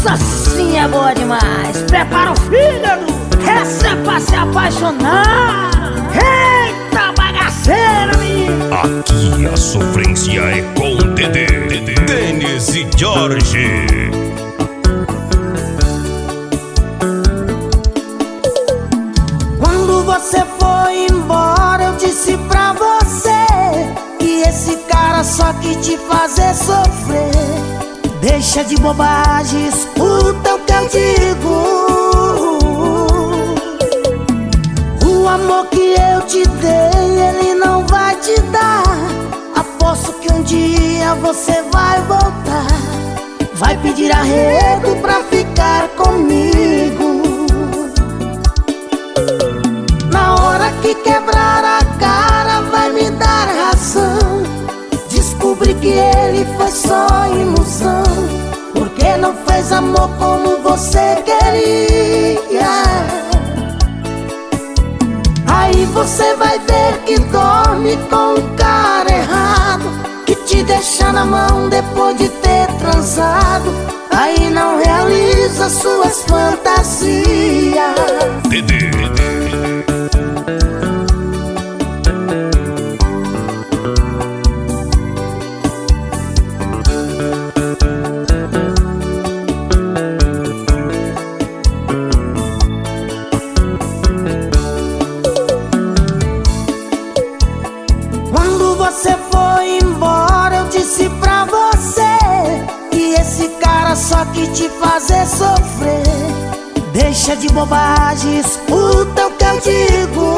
Essa sim é boa demais. Prepara o fígado, essa é pra se apaixonar. Eita bagaceira, menino. Aqui a sofrência é com Dedê, Denis e Jorge. Quando você foi embora, eu disse pra você que esse cara só quis te fazer sofrer. Deixa de bobagem, escuta o que eu digo. O amor que eu te dei, ele não vai te dar. Aposto que um dia você vai voltar. Vai pedir arrego pra ficar comigo. Na hora que quebrar a cara, vai me dar razão. Descobri que ele foi só ilusão, porque não fez amor como você queria. Aí você vai ver que dorme com um cara errado, que te deixa na mão depois de ter transado. Aí não realiza suas fantasias. Dedê. Quando você foi embora, eu disse pra você que esse cara só quis te fazer sofrer. Deixa de bobagem, escuta o que eu digo.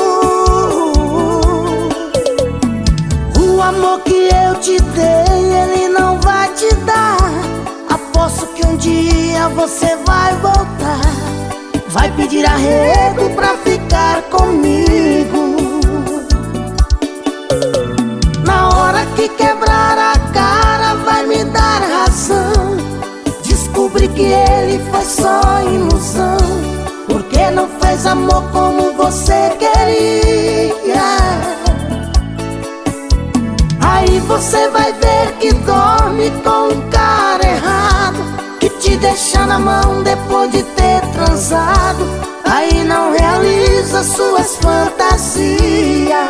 O amor que eu te dei, ele não vai te dar. Aposto que um dia você vai voltar. Vai pedir arrego pra ficar comigo. Na hora que quebrar a cara, vai me dar razão. Descobri que ele foi só ilusão, porque não fez amor como você queria. Aí você vai ver que dorme com um cara errado, que te deixa na mão depois de ter transado. Aí não realiza suas fantasias.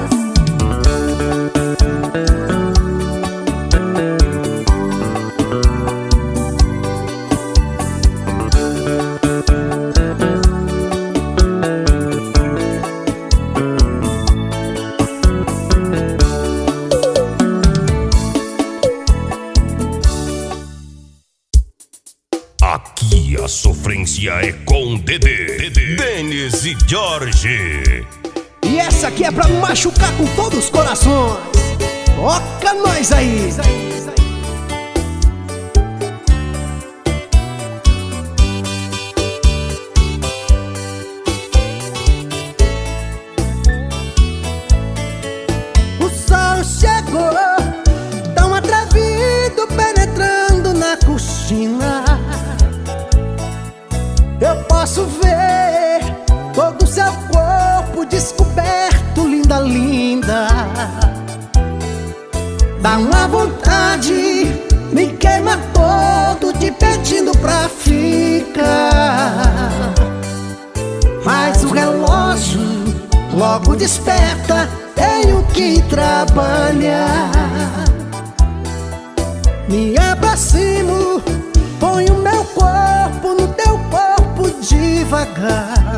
Aqui a sofrência é com Dedê, Denis e Jorge. E essa aqui é pra machucar com todos os corações. Toca nós aí. O sol chegou, tão atrevido, penetrando na cortina. Eu posso ver todo o seu corpo descoberto, linda, linda. Dá uma vontade, me queima todo, te pedindo pra ficar. Mas o relógio logo desperta, tenho que trabalhar. Me aproximo, ponho meu corpo no teu corpo devagar.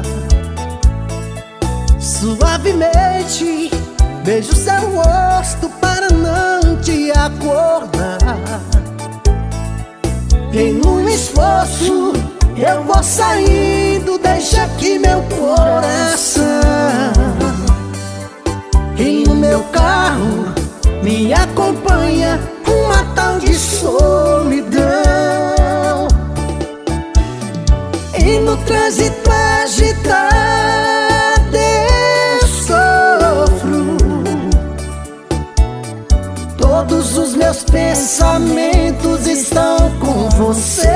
Suavemente beijo seu rosto para não te acordar. Em um esforço eu vou saindo, deixa aqui meu coração. E no meu carro me acompanha uma tal de solidão. E no trânsito agitado eu sofro. Todos os meus pensamentos estão com você.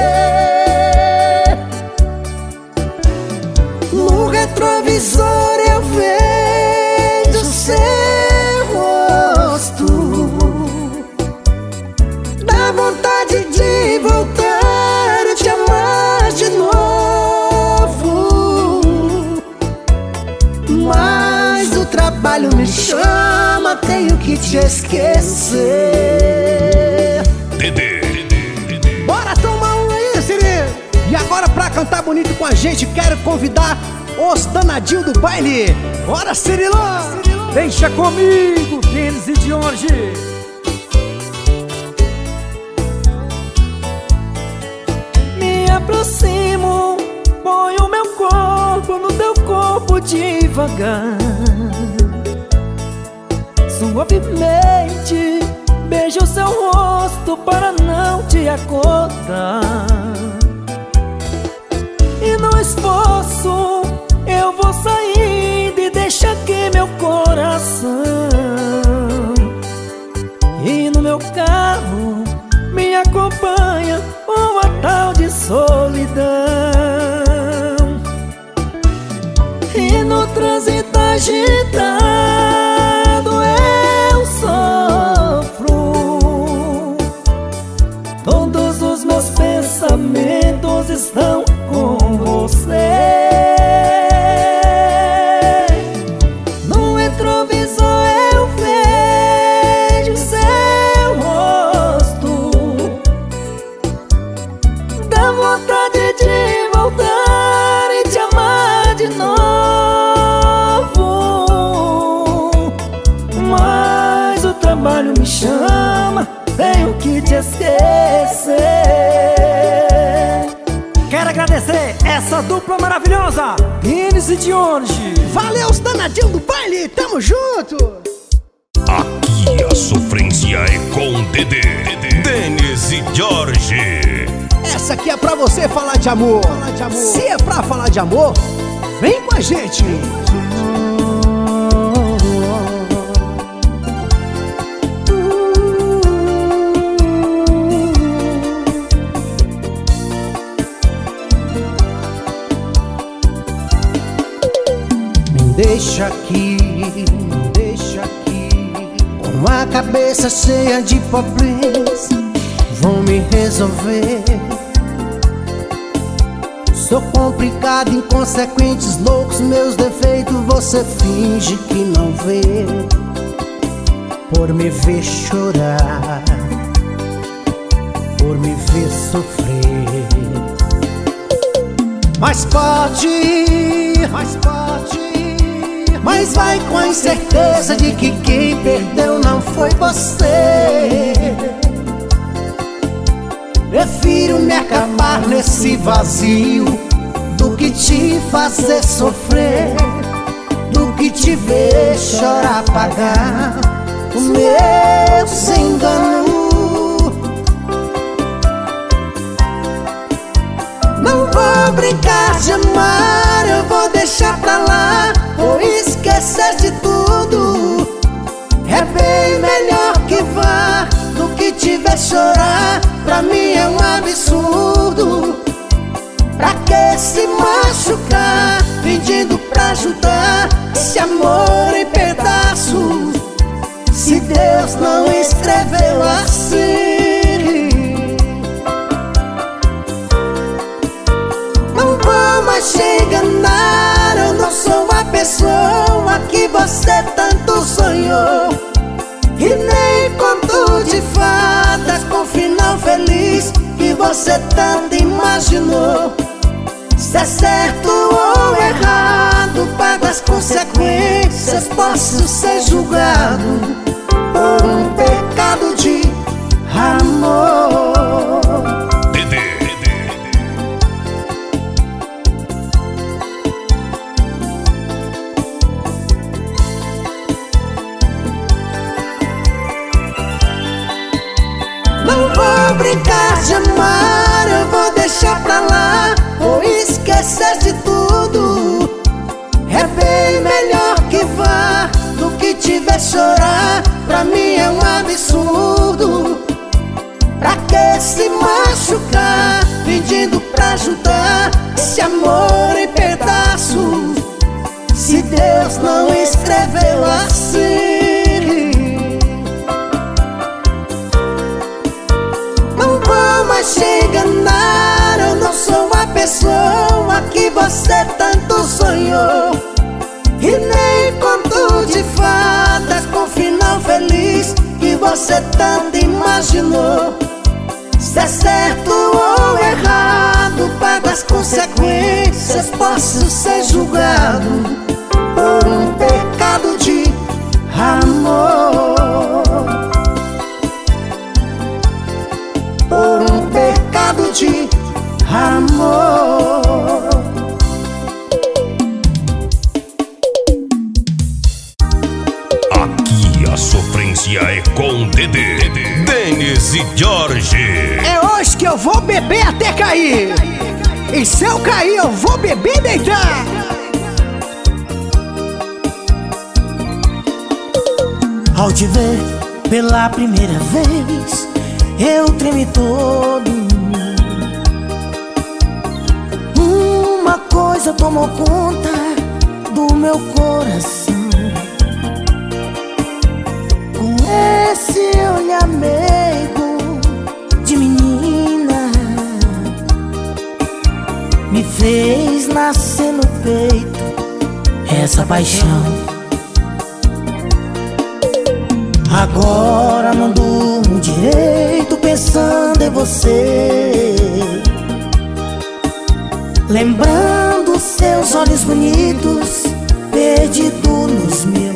No retrovisor eu vejo seu rosto. Dá vontade de voltar a te amar. tenho que te esquecer. Bora tomar um aí, Siri. E agora pra cantar bonito com a gente, quero convidar os danadinhos do baile. Bora, Cirilão! Deixa comigo, Denis e Jorge. Me aproximo, ponho meu corpo no teu corpo devagar. Suavemente beijo seu rosto para não te acordar. E no esforço eu vou sair e deixa aqui meu coração. E no meu carro me acompanha uma tal de solidão. E no trânsito agitado eu sofro. Todos os meus pensamentos estão com você. No retrovisor eu vejo seu rosto. Dá vontade de voltar e te amar de novo. Mas o trabalho me chama, tenho que te esquecer. Quero agradecer essa dupla maravilhosa, Denis e Jorge. Valeu, os danadinhos do baile, tamo junto! Aqui a sofrência é com Dedê, Denis e Jorge. Essa aqui é pra você falar de amor. Se é pra falar de amor, vem com a gente! Deixa aqui, com a cabeça cheia de problemas, vão me resolver. Sou complicado, inconsequentes, loucos, meus defeitos você finge que não vê. Por me ver chorar, por me ver sofrer. Mas vai com a incerteza de que quem perdeu não foi você. Prefiro me acabar nesse vazio do que te fazer sofrer, do que te ver chorar, pagar o meu sem engano. Não vou brincar de amar, eu vou deixar pra lá, vou esquecer de tudo. É bem melhor que vá do que te ver chorar. Pra mim é um absurdo. Pra que se machucar pedindo pra ajudar esse amor em pedaços, se Deus não escreveu assim? Não vou mais te enganar, eu não sou a pessoa que você tanto sonhou. E nem conto de fadas com final feliz que você tanto imaginou. Se é certo ou errado, pago as consequências, posso ser julgado por um pecado de amor. Não vou brincar de amar, eu vou deixar pra lá, vou esquecer de tudo. É bem melhor que vá do que te ver chorar. Pra mim é um absurdo. Pra que se machucar pedindo pra ajudar esse amor em pedaços, se Deus não escreveu assim? Não vou mais te enganar, eu não sou a pessoa que você tanto sonhou. E nem conto de fadas com final feliz você tanto imaginou. Se é certo ou errado, pago as consequências, posso ser julgado por um pecado de amor. Por um pecado de amor. Aqui a sofrência é com Dedê, Denis e Jorge. É hoje que eu vou beber até cair. E se eu cair, eu vou beber e deitar. Ao te ver pela primeira vez, eu tremi todo. Uma coisa tomou conta do meu coração. Com esse olhar meigo de menina, me fez nascer no peito essa paixão. Agora não durmo direito pensando em você, lembrando seus olhos bonitos, perdido nos meus.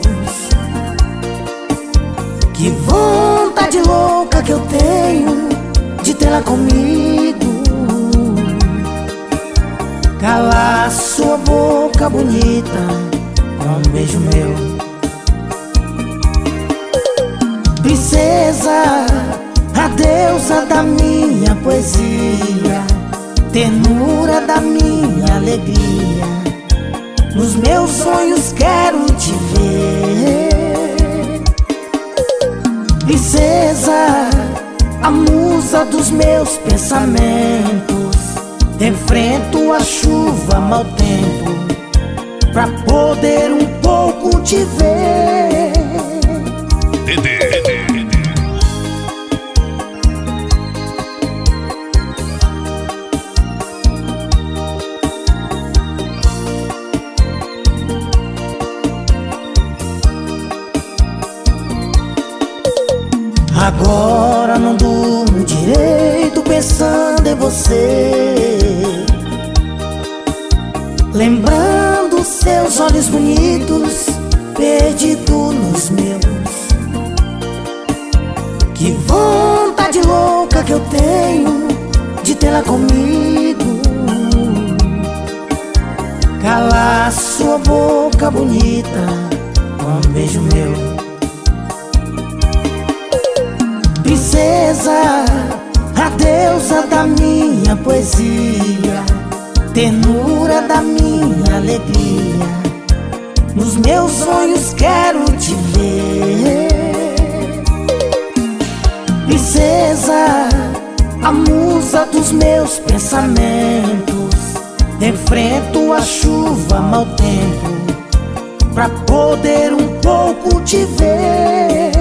Que vontade louca que eu tenho de tê-la comigo, calar sua boca bonita com um beijo meu. Princesa, a deusa da minha poesia, ternura da minha alegria, nos meus sonhos quero te ver. Princesa, a musa dos meus pensamentos, enfrento a chuva, mau tempo, pra poder um pouco te ver. Dedê. Agora não durmo direito pensando em você, lembrando seus olhos bonitos, perdido nos meus. Que vontade louca que eu tenho de tê-la comigo, calar sua boca bonita com um beijo meu. Princesa, a deusa da minha poesia, ternura da minha alegria, nos meus sonhos quero te ver. Princesa, a musa dos meus pensamentos, enfrento a chuva, mau tempo, pra poder um pouco te ver.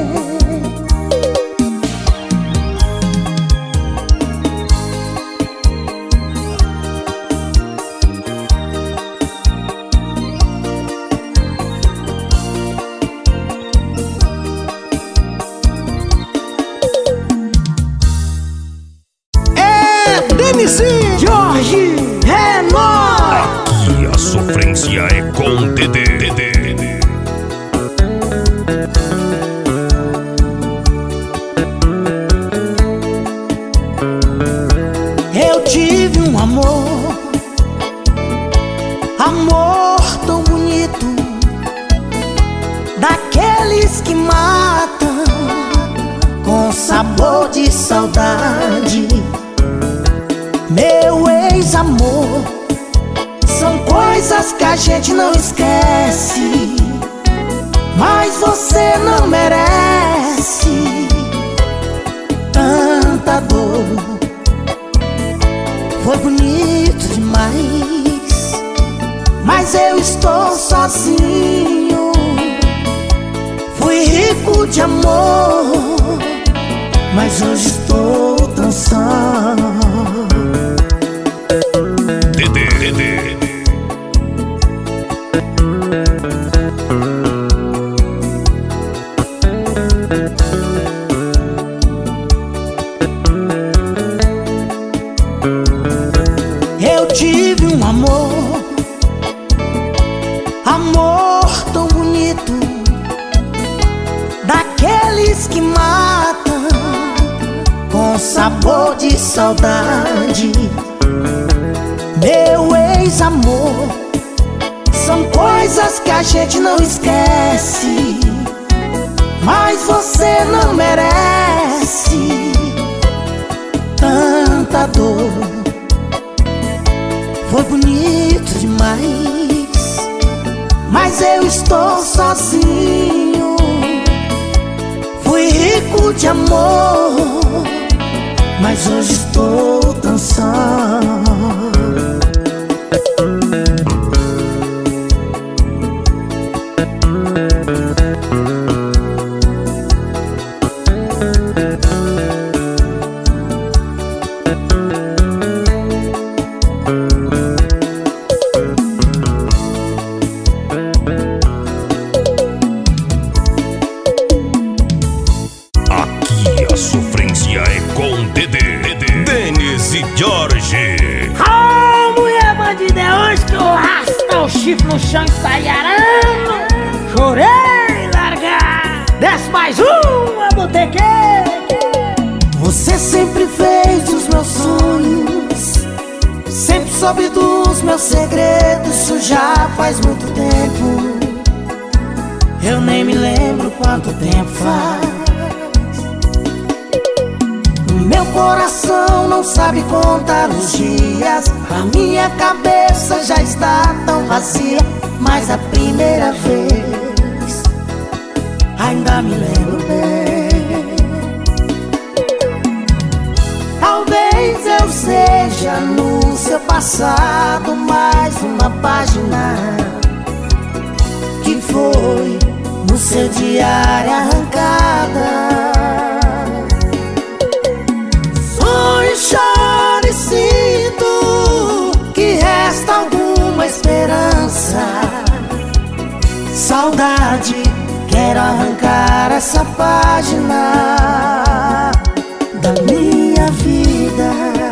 Jorge Renor. Aqui a sofrência é com Dedê. Eu tive um amor tão bonito, daqueles que matam com sabor de saudade. Meu ex-amor, são coisas que a gente não esquece, mas você não merece tanta dor. Foi bonito demais, mas eu estou sozinho. Fui rico de amor, mas hoje estou tão só. tive um amor, amor tão bonito, daqueles que matam com sabor de saudade. Meu ex-amor, são coisas que a gente não esquece, mas você não merece tanta dor. Foi bonito demais, mas eu estou sozinho. Fui rico de amor, mas hoje estou tão só. No chão e sai arando. Chorei, largar. Desce mais uma, botequeira. Você sempre fez os meus sonhos, sempre soube dos meus segredos. Isso já faz muito tempo, eu nem me lembro quanto tempo faz. Meu coração não sabe contar os dias, a minha cabeça já está tão vazia. Mas a primeira vez ainda me lembro bem. Talvez eu seja no seu passado mais uma página que foi no seu diário arrancada. Choro e sinto que resta alguma esperança. Saudade, quero arrancar essa página da minha vida.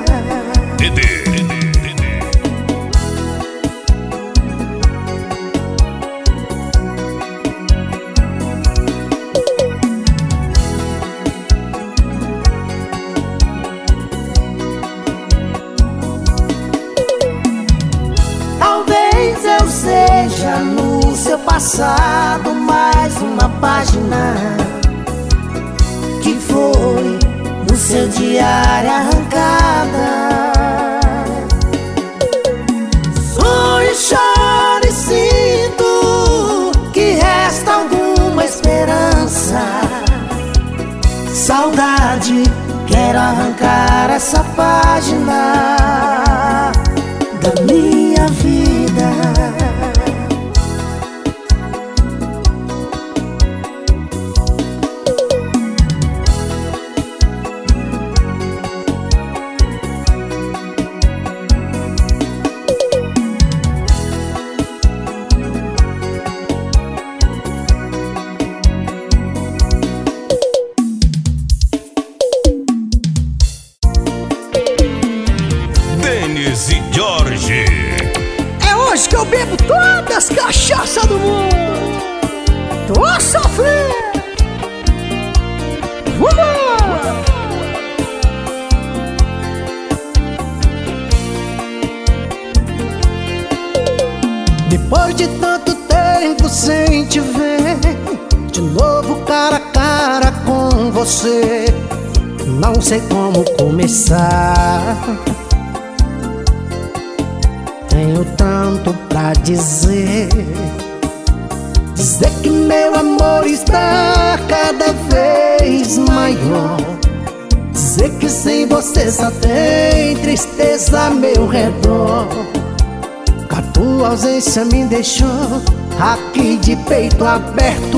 Seja no seu passado mais uma página que foi no seu diário arrancada. Sonho, choro e sinto que resta alguma esperança. Saudade, quero arrancar essa página da minha vida. É hoje que eu bebo todas as cachaças do mundo. Tô sofrendo. Depois de tanto tempo sem te ver, de novo cara a cara com você, não sei como começar. Tenho tanto pra dizer, dizer que meu amor está cada vez maior, dizer que sem você só tem tristeza a meu redor. A tua ausência me deixou aqui de peito aberto.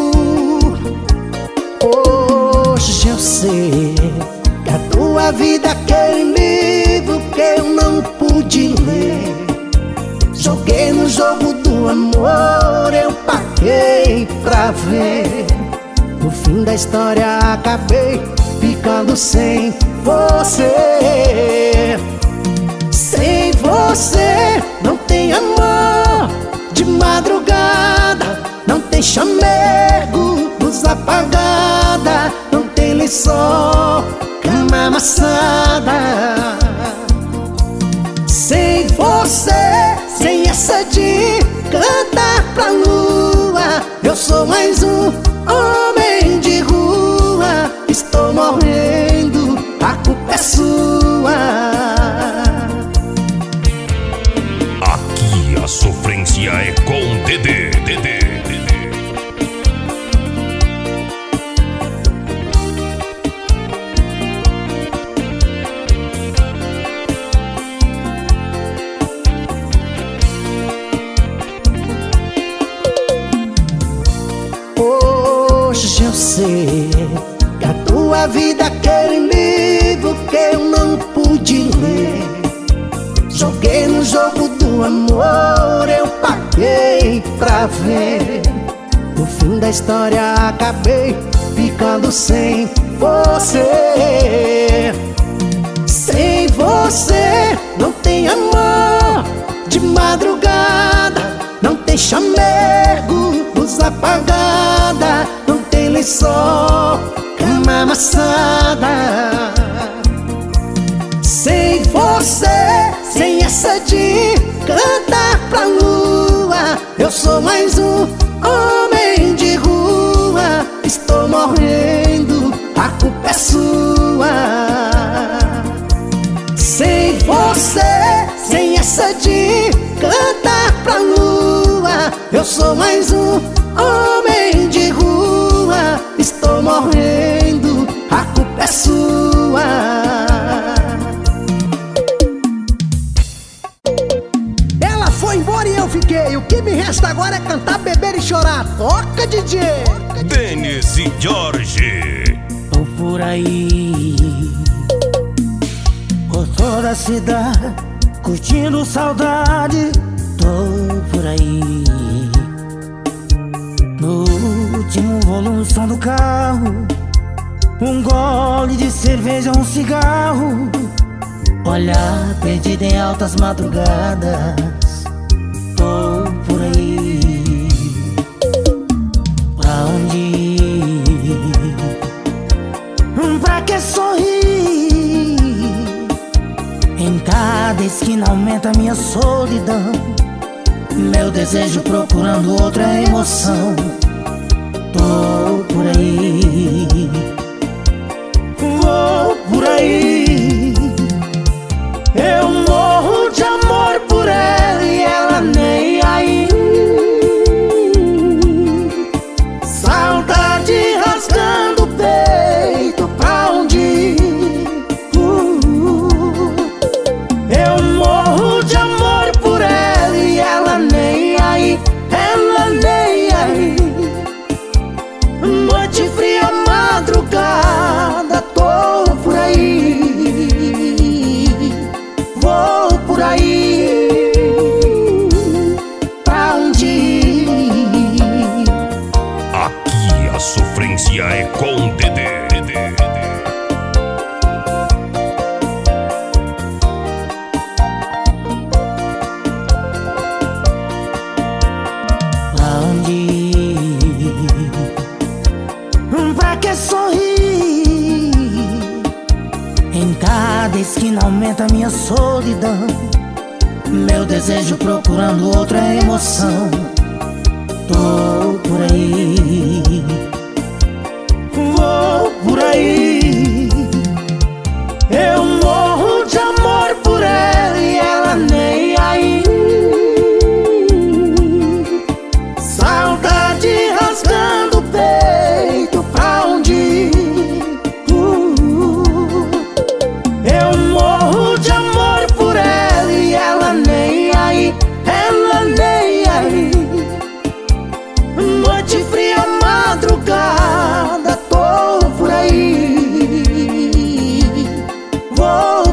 Hoje eu sei que a tua vida é aquele livro que eu não pude ler. Joguei no jogo do amor, eu paguei pra ver. No fim da história acabei ficando sem você. Sem você. chamego, luz apagada, não tem lençol, cama amassada. Sem você, sem essa de cantar pra lua, eu sou mais um homem de rua. Estou morrendo, a culpa é sua. Aqui a sofrência é com Dedê. Hoje eu sei que a tua vida é aquele livro que eu não pude ler. Joguei no jogo do amor, eu paguei pra ver. No fim da história acabei ficando sem você. Sem você não tem amor de madrugada, não tem chamego, luz apagada, não tem lençol, cama amassada. Sem você, sem essa de cantar pra lua, eu sou mais um homem de rua. Estou morrendo, a culpa é sua. Sem você, sem essa de cantar pra lua, eu sou mais um homem de rua. Estou morrendo, a culpa é sua. Ela foi embora e eu fiquei. O que me resta agora é cantar, beber e chorar. Toca, DJ! Denis e Jorge. Tô por aí, por toda a cidade, curtindo saudade. Tô por aí, no último volume, som do carro, um gole de cerveja, um cigarro, olhar perdido em altas madrugadas. Tô por aí, pra onde ir? Pra que sorrir? Em cada esquina aumenta minha solidão, meu desejo procurando outra emoção. Tô por aí, vou por aí. Eu morro de amor por ela e ela nem aí. Saudade rasgando o peito, pra onde ir? Eu morro de amor por ela e ela nem aí. Ela nem aí. Noite fria, madrugada, tô por aí, vou por aí, pra onde ir? Aqui a sofrência é com Dedê. Pra onde ir? Pra que sorrir? Em cada esquina aumenta minha solidão, meu desejo procurando outra emoção. Tô por aí, vou por aí. Eu morro de amor por ela e ela nem aí. Saudade rasgando o peito, pra onde ir? Eu morro de amor por ela e ela nem aí. Ela nem aí. Noite fria, madrugada, tô por aí, vou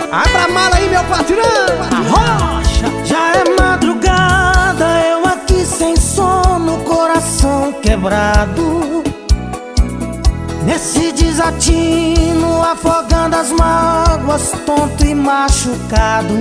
Abra a mala aí, meu patrão. Arrocha. Já é madrugada, eu aqui sem sono, coração quebrado. Nesse desatino, afogando as mágoas, tonto e machucado.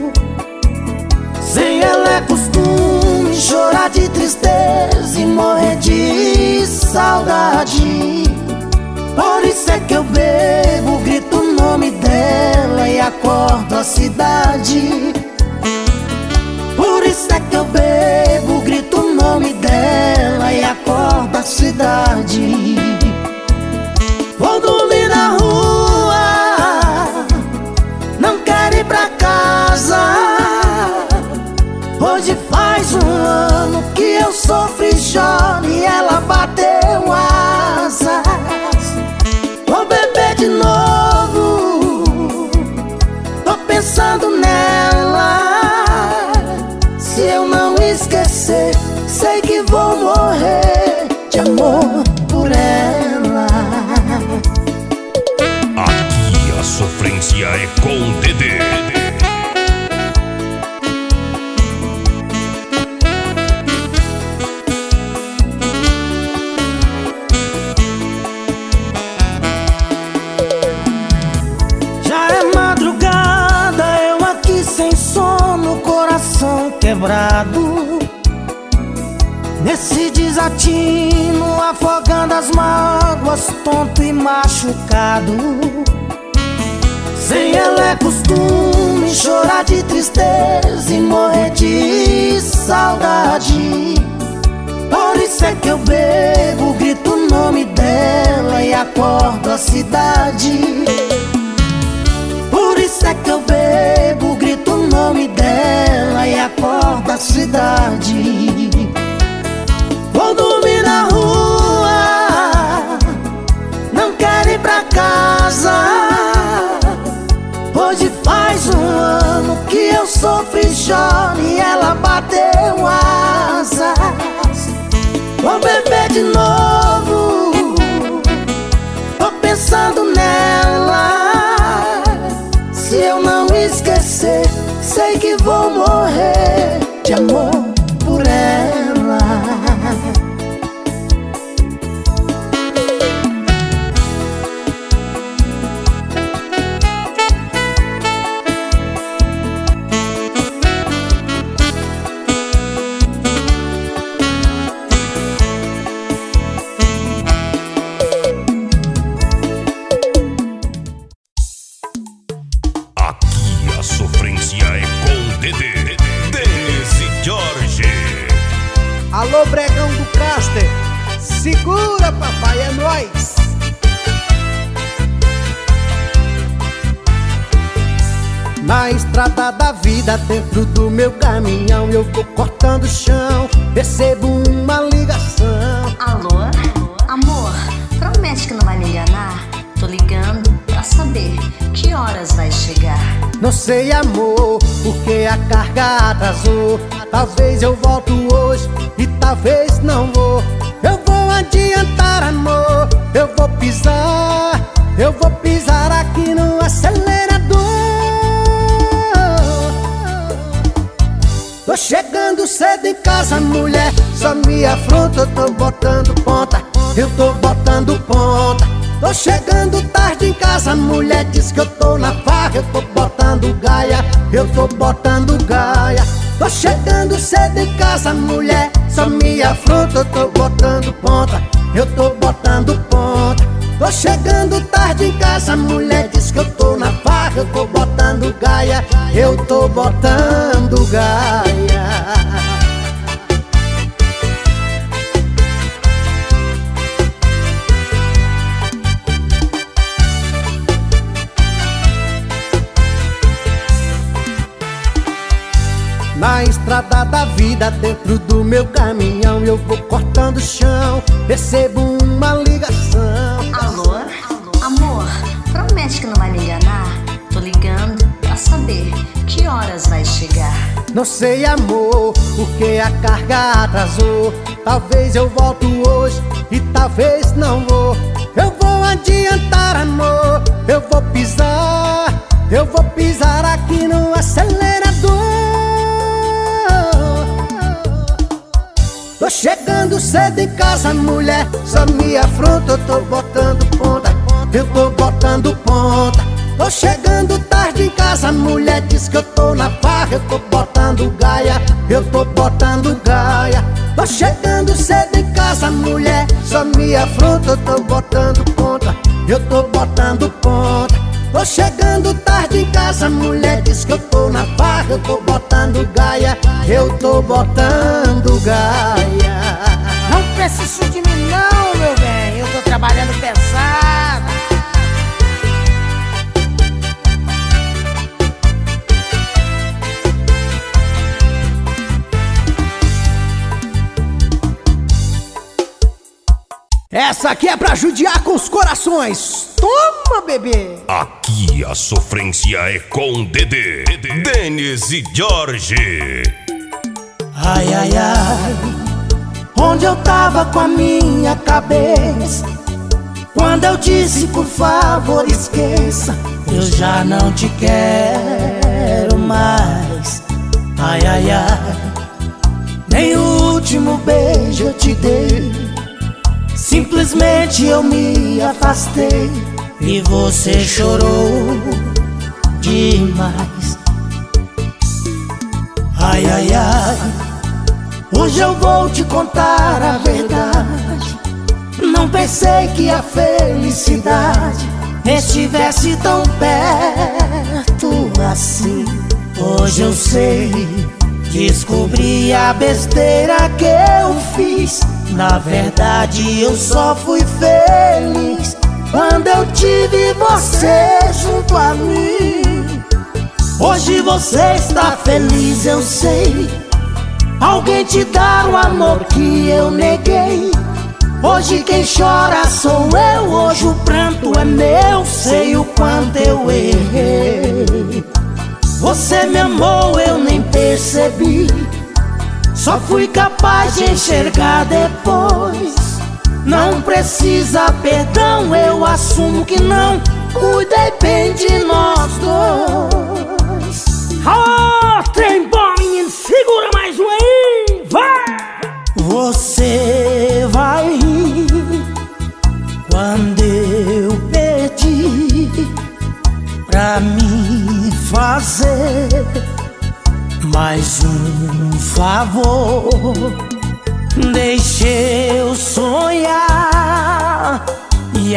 Sem ela é costume chorar de tristeza e morrer de saudade. Por isso é que eu bebo, grito o nome dela e acordo a cidade. Por isso é que eu bebo, grito o nome dela e acordo a cidade. Vou dormir na rua, não quero ir pra casa. Hoje faz um ano que eu sofro e choro e ela bateu asas. Vou beber de novo, tô pensando nela. Se eu não esquecer, sei que vou morrer de amor por ela. Aqui a sofrência é com Dedê. Quebrado nesse desatino, afogando as mágoas, tonto e machucado. Sem ela é costume chorar de tristeza e morrer de saudade. Por isso é que eu bebo, grito o nome dela e acordo a cidade. Por isso é que eu bebo, grito o nome dela e acordo a cidade. Vou dormir na rua, não quero ir pra casa. Hoje faz um ano que eu sofro e choro e ela bateu asas. Vou beber de novo, tô pensando nela. Se eu não esquecer, sei que vou morrer de amor por ela. Alô, Bregão do Caster, segura, papai, é nóis. Na estrada da vida, dentro do meu caminhão, eu vou cortando o chão, recebo uma ligação. Alô? Amor, promete que não vai me enganar? Tô ligando pra saber que horas vai chegar. Não sei, amor, porque a carga atrasou. Talvez eu volto hoje e talvez não vou. Eu vou adiantar, amor, eu vou pisar aqui no acelerador. Tô chegando cedo em casa, mulher, só me afronta, eu tô botando ponta, eu tô botando ponta. Tô chegando tarde em casa, mulher, diz que eu tô na farra, eu tô botando gaia, eu tô botando gaia. Tô chegando cedo em casa, mulher, só me afronta, eu tô botando ponta, eu tô botando ponta. Tô chegando tarde em casa, mulher, diz que eu tô na farra, eu tô botando gaia, eu tô botando gaia. Na estrada da vida, dentro do meu caminhão, eu vou cortando o chão, recebo uma ligação. Alô? Amor, promete que não vai me enganar? Tô ligando pra saber que horas vai chegar. Não sei, amor, porque a carga atrasou. Talvez eu volto hoje e talvez não vou. Eu vou adiantar, amor, eu vou pisar eu vou pisar aqui no acelerador. Tô chegando cedo em casa, mulher, só me afronta, eu tô botando ponta, eu tô botando ponta. Tô chegando tarde em casa, mulher, diz que eu tô na farra, eu tô botando gaia, eu tô botando gaia. Tô chegando cedo em casa, mulher, só me afronta, eu tô botando ponta, eu tô botando ponta. Tô chegando tarde em casa, mulher, diz que eu tô na farra, eu tô botando gaia, eu tô botando gaia. Não precisa de mim não, meu bem, eu tô trabalhando pesado. Essa aqui é pra judiar com os corações. Toma, bebê! Aqui a sofrência é com Dedê, Denis e Jorge. Ai, ai, ai, onde eu tava com a minha cabeça quando eu disse por favor esqueça, eu já não te quero mais. Ai, ai, ai, nem o último beijo eu te dei, simplesmente eu me afastei e você chorou demais. Ai, ai, ai, hoje eu vou te contar a verdade. Não pensei que a felicidade estivesse tão perto assim. Hoje eu sei, descobri a besteira que eu fiz. Na verdade eu só fui feliz quando eu tive você junto a mim. Hoje você está feliz, eu sei. Alguém te dá o amor que eu neguei. Hoje quem chora sou eu, hoje o pranto é meu. Sei o quanto eu errei. Você me amou, eu nem percebi. Só fui capaz de enxergar depois. Não precisa perdão, eu assumo que não cuidei bem de nós dois. Ô, trem bom, menino, segura mais um aí, vai! Você vai rir quando eu pedi pra me fazer mais um favor. Deixa eu sonhar e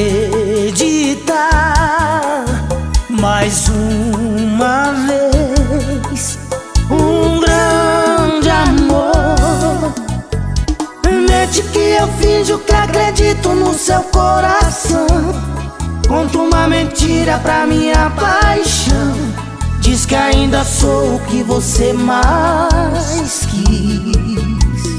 acreditar mais uma vez. Um grande amor. Mente que eu finjo que acredito no seu coração. Conto uma mentira pra minha paixão. Diz que ainda sou o que você mais quis.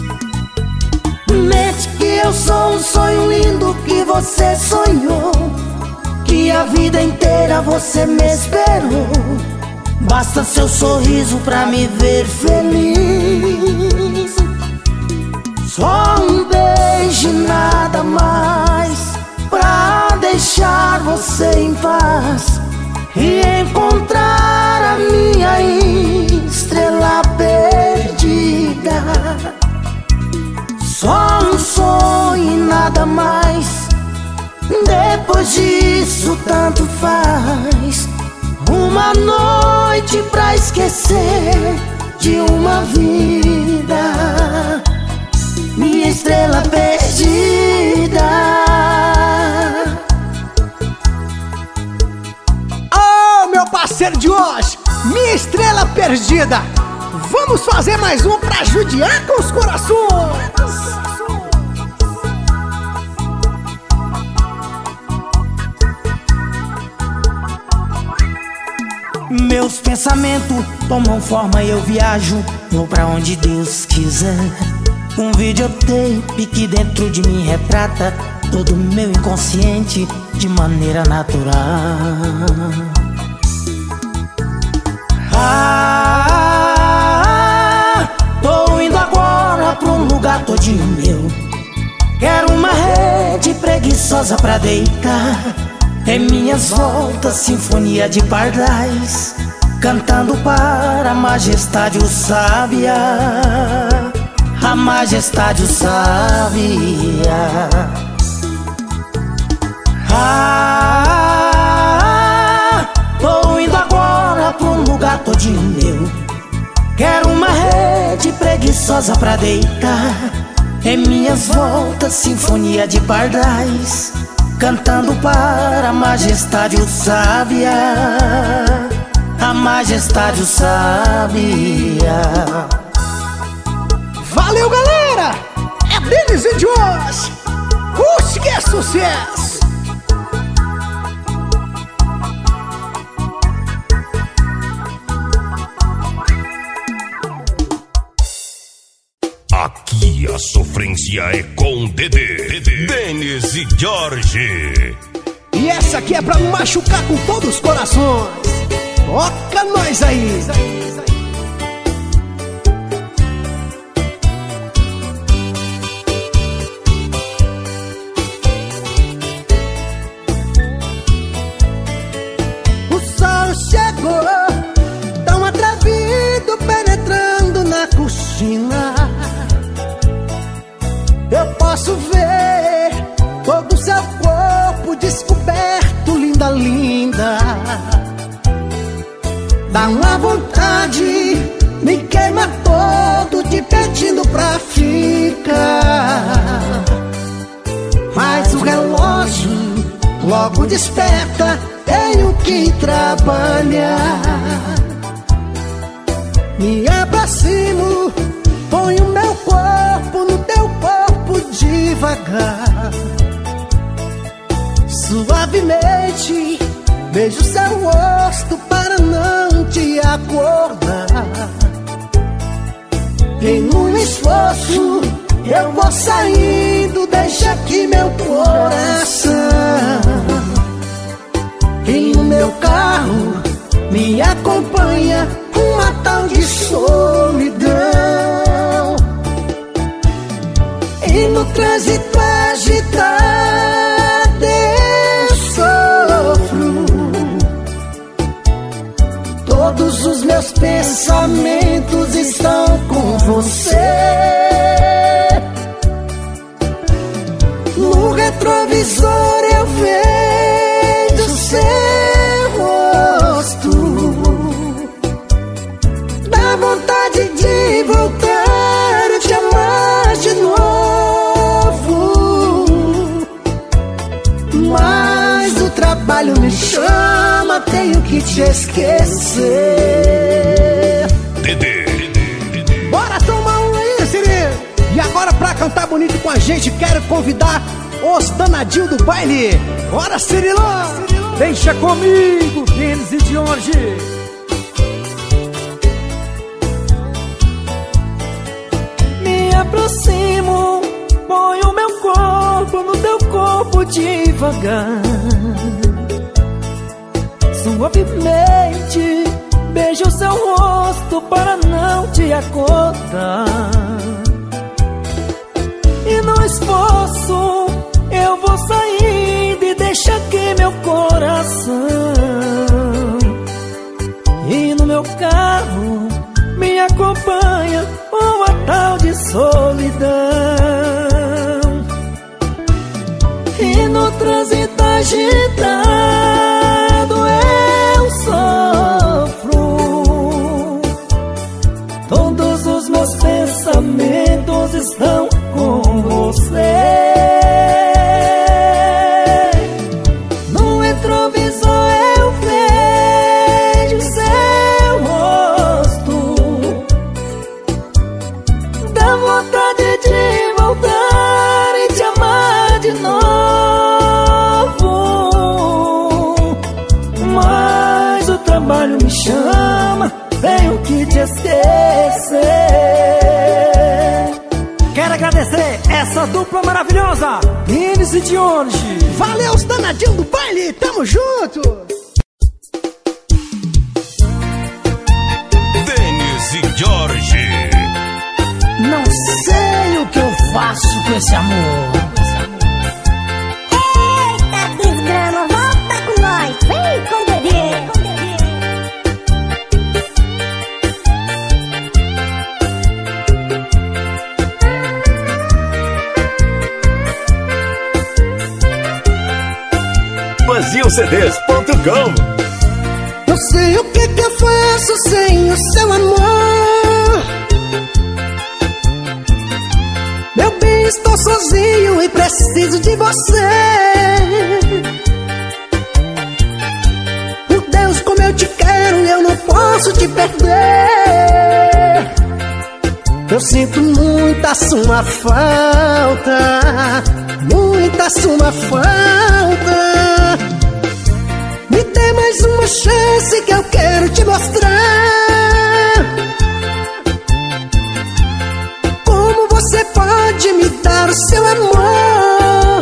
Mente que eu sou um sonho lindo que você sonhou, que a vida inteira você me esperou. Basta seu sorriso pra me ver feliz. Só um beijo e nada mais pra deixar você em paz e encontrar a minha estrela perdida. Só um sonho e nada mais. Depois disso tanto faz. Uma noite pra esquecer de uma vida. Minha estrela perdida. Oh, meu parceiro de hoje, minha estrela perdida. Vamos fazer mais um pra judiar com os corações. Meus pensamentos tomam forma e eu viajo, vou pra onde Deus quiser. Um videotape que dentro de mim retrata todo o meu inconsciente de maneira natural. Tô indo agora pra um lugar todinho meu. Quero uma rede preguiçosa pra deitar. Em minhas voltas, sinfonia de pardais, cantando para a majestade o sábia, a majestade o sábia. Tô indo agora pra um lugar todinho meu. Quero uma rede preguiçosa pra deitar. Em minhas voltas, sinfonia de pardais, cantando para a majestade o sábia, a majestade o sábia. Valeu, galera! É Denis e Jorge! Puxa, que é sucesso! Aqui a sofrência é com Dedê, Denis e Jorge. E essa aqui é pra machucar com todos os corações. Toca nós aí! O sol chegou, tão atrevido, penetrando na coxina. Eu posso ver todo o seu corpo descoberto, linda, linda. Dá uma vontade, me queima todo, te pedindo pra ficar. Mas o relógio logo desperta, tenho que trabalhar. Me aproximo, ponho meu corpo no teu corpo devagar. Suavemente beijo seu rosto para não te acordar. Em um esforço eu vou saindo, deixa aqui meu coração. E no meu carro me acompanha uma tal de solidão. E no trânsito agitado eu sofro. Todos os meus pensamentos estão com você. No retrovisor eu vejo seu rosto. Dá vontade de voltar a te amar de novo. Mas o trabalho me chama, tenho que te esquecer. Bora tomar um aí, Siri! E agora pra cantar bonito com a gente, quero convidar os danadinhos do baile. Bora, Cirilão! Deixa comigo, Denis e Jorge. Me aproximo, ponho meu corpo no teu corpo devagar. Suavemente beijo seu rosto para não te acordar. E no esforço eu vou saindo e deixa aqui meu coração. E no meu carro me acompanha uma tal de solidão. E no trânsito agitado eu sofro. Todos os meus pensamentos estão com você. No retrovisor eu vejo seu rosto. Dá vontade de voltar e te amar de novo. Mas o trabalho me chama, tenho que te esquecer. Quero agradecer essa dupla maravilhosa, Denis e Jorge. Valeu, os danadinhos do baile, tamo junto! Denis e Jorge. Não sei o que eu faço com esse amor. Eita, desgrama, volta BrasilCDs.com. Não sei o que eu faço sem o seu amor. Meu bem, estou sozinho e preciso de você. Por Deus, como eu te quero, eu não posso te perder. Eu sinto muita sua falta, muita sua falta. Me dê mais uma chance que eu quero te mostrar como você pode me dar o seu amor.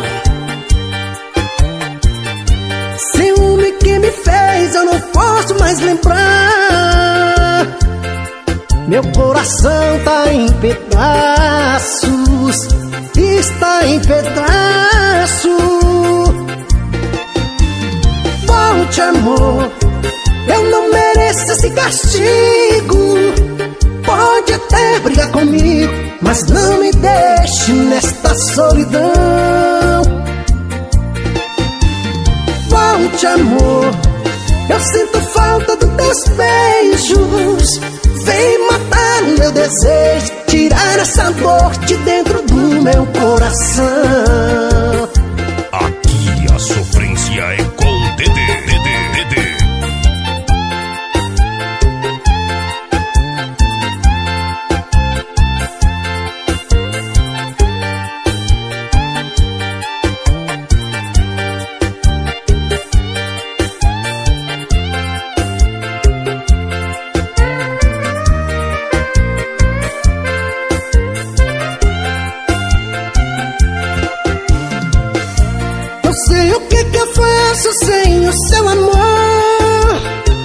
Ciúme que me fez, eu não posso mais lembrar. Meu coração tá em pedaços, está em pedaços. Volte, amor, eu não mereço esse castigo. Pode até brigar comigo, mas não me deixe nesta solidão. Volte, amor, eu sinto falta dos teus beijos. Vem matar o meu desejo, tirar essa dor de dentro do meu coração. Aqui a sofrência é com Dedê. Sem o seu amor,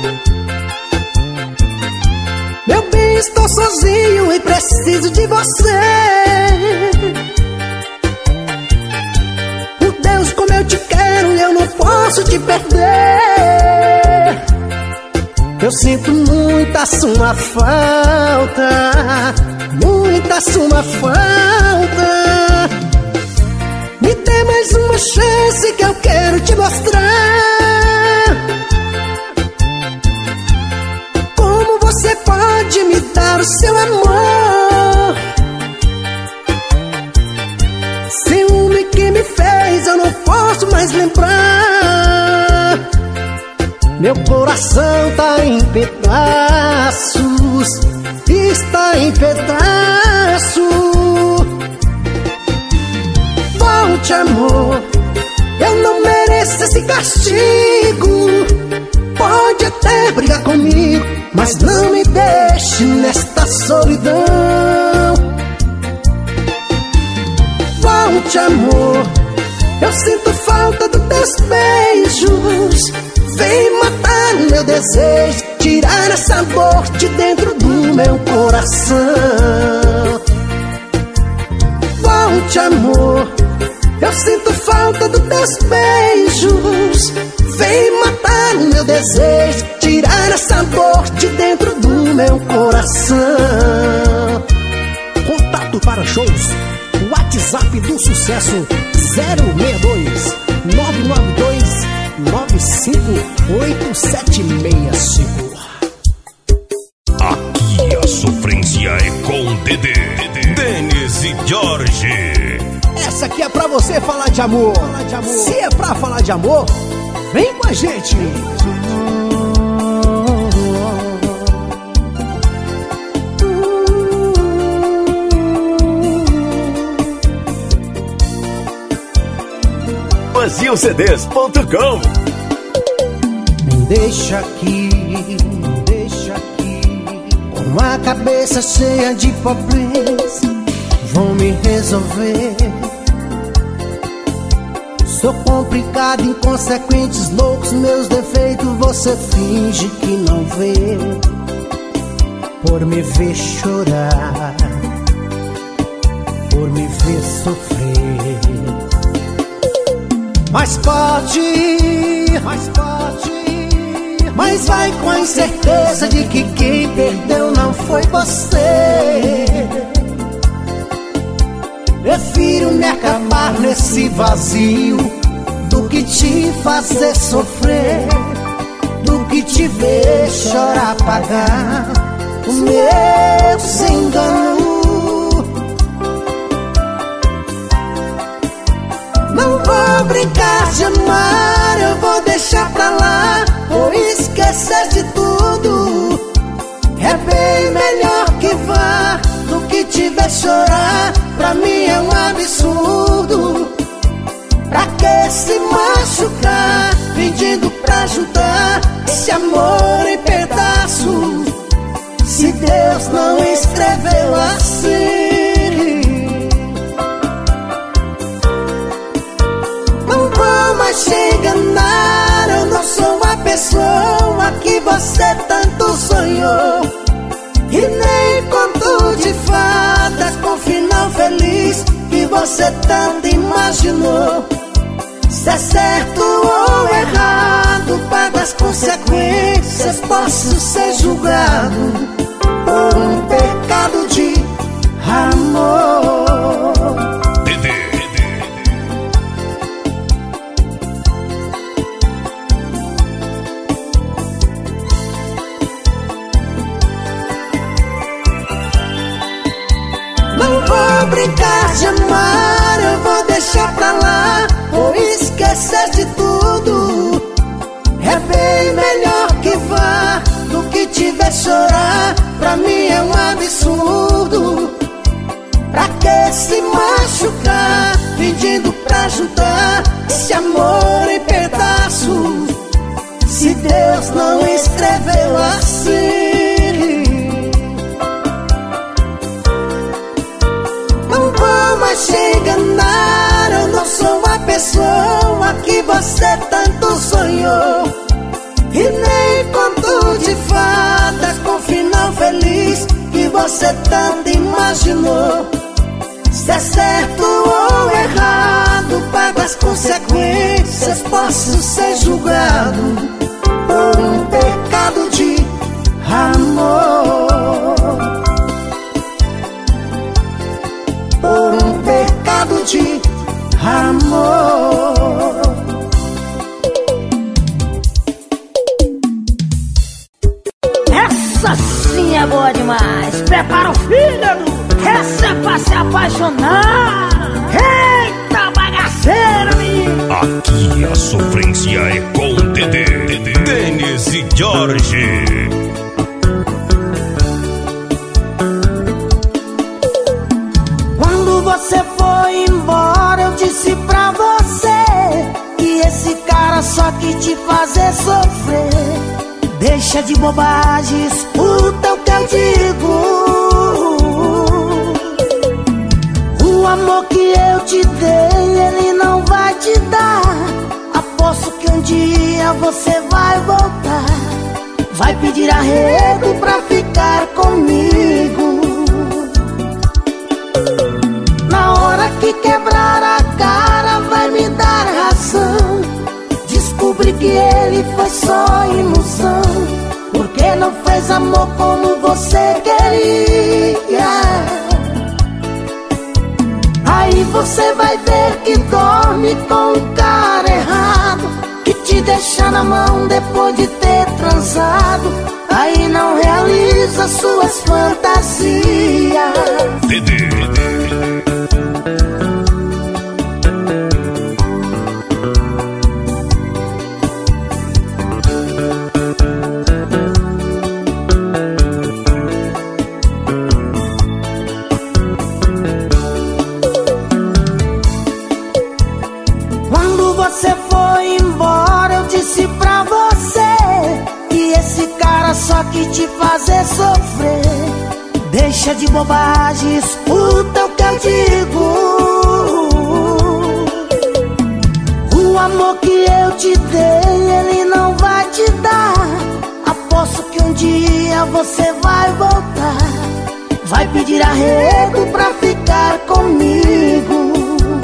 meu bem, estou sozinho e preciso de você. Por Deus, como eu te quero, eu não posso te perder. Eu sinto muita sua falta, muita sua falta. Me dê mais uma chance que eu quero te mostrar como você pode me dar o seu amor. Ciúme que me fez, eu não posso mais lembrar. Meu coração tá em pedaços, está em pedaços. Volte, amor, eu não mereço esse castigo. Pode até brigar comigo, mas não me deixe nesta solidão. Volte, amor, eu sinto falta dos teus beijos. Vem matar o meu desejo, tirar essa dor de dentro do meu coração. Volte, amor, eu sinto falta dos teus beijos. Vem matar o meu desejo, tirar essa dor de dentro do meu coração. Contato para shows, WhatsApp do Sucesso 062 992 958765. Aqui a sofrência é com Dedê, Denis e Jorge. Essa aqui é pra você falar de amor. Se é pra falar de amor, vem com a gente. BrasilCDs.com. Deixa aqui, com a cabeça cheia de problemas, vão me resolver. Sou complicado, inconsequentes, loucos, meus defeitos você finge que não vê. Por me ver chorar, por me ver sofrer. Mais forte, mas vai com a incerteza de que quem perdeu não foi você. Prefiro me acabar nesse vazio do que te fazer sofrer, do que te ver chorar, pagar o meu engano. Não vou brincar de amar, eu vou deixar pra lá, vou esquecer de tudo. É bem melhor que vá do que te ver chorar, pra mim é um absurdo. Pra que se machucar, pedindo pra ajudar esse amor em pedaços, se Deus não escreveu assim? Não vou mais te enganar, eu não sou a pessoa que você tanto sonhou, e nem conto de fadas com final feliz que você tanto imaginou. Se é certo ou errado, pago as consequências, posso ser julgado por um pecado de amor. Não vou brincar de amar, eu vou deixar pra lá, vou esquecer de tudo. É bem melhor que vá do que te ver chorar, pra mim é um absurdo. Pra que se machucar, pedindo pra ajudar esse amor em pedaços, se Deus não escreveu assim? Não vou mais te enganar, eu não sou a pessoa que você tanto sonhou, e nem conto de fadas com final feliz que você tanto imaginou. Se é certo ou errado, pago as consequências, posso ser julgado por um pecado de amor, por um pecado de amor. Essa sim é boa demais. Prepara o fígado, essa é pra se apaixonar. Eita bagaceira, menino. Aqui a sofrência é com Dedê, Denis e Jorge. Quando você foi embora, eu disse pra você que esse cara só quis te fazer sofrer. Deixa de bobagem, escuta o que eu digo. O amor que eu te dei, ele não vai te dar. Aposto que um dia você vai voltar, vai pedir arrego pra ficar comigo. Na hora que quebrar a cara, vai me dar razão. Descobri que ele foi só ilusão, porque não fez amor como você queria. Aí você vai ver que dorme com o cara errado, que te deixa na mão depois de ter transado. Aí não realiza suas fantasias. Quando você foi embora, eu disse pra você que esse cara só quis te fazer sofrer. Deixa de bobagem, escuta o que eu digo. O amor que eu te dei, ele não vai te dar. Aposto que um dia você vai voltar, vai pedir arrego pra ficar comigo.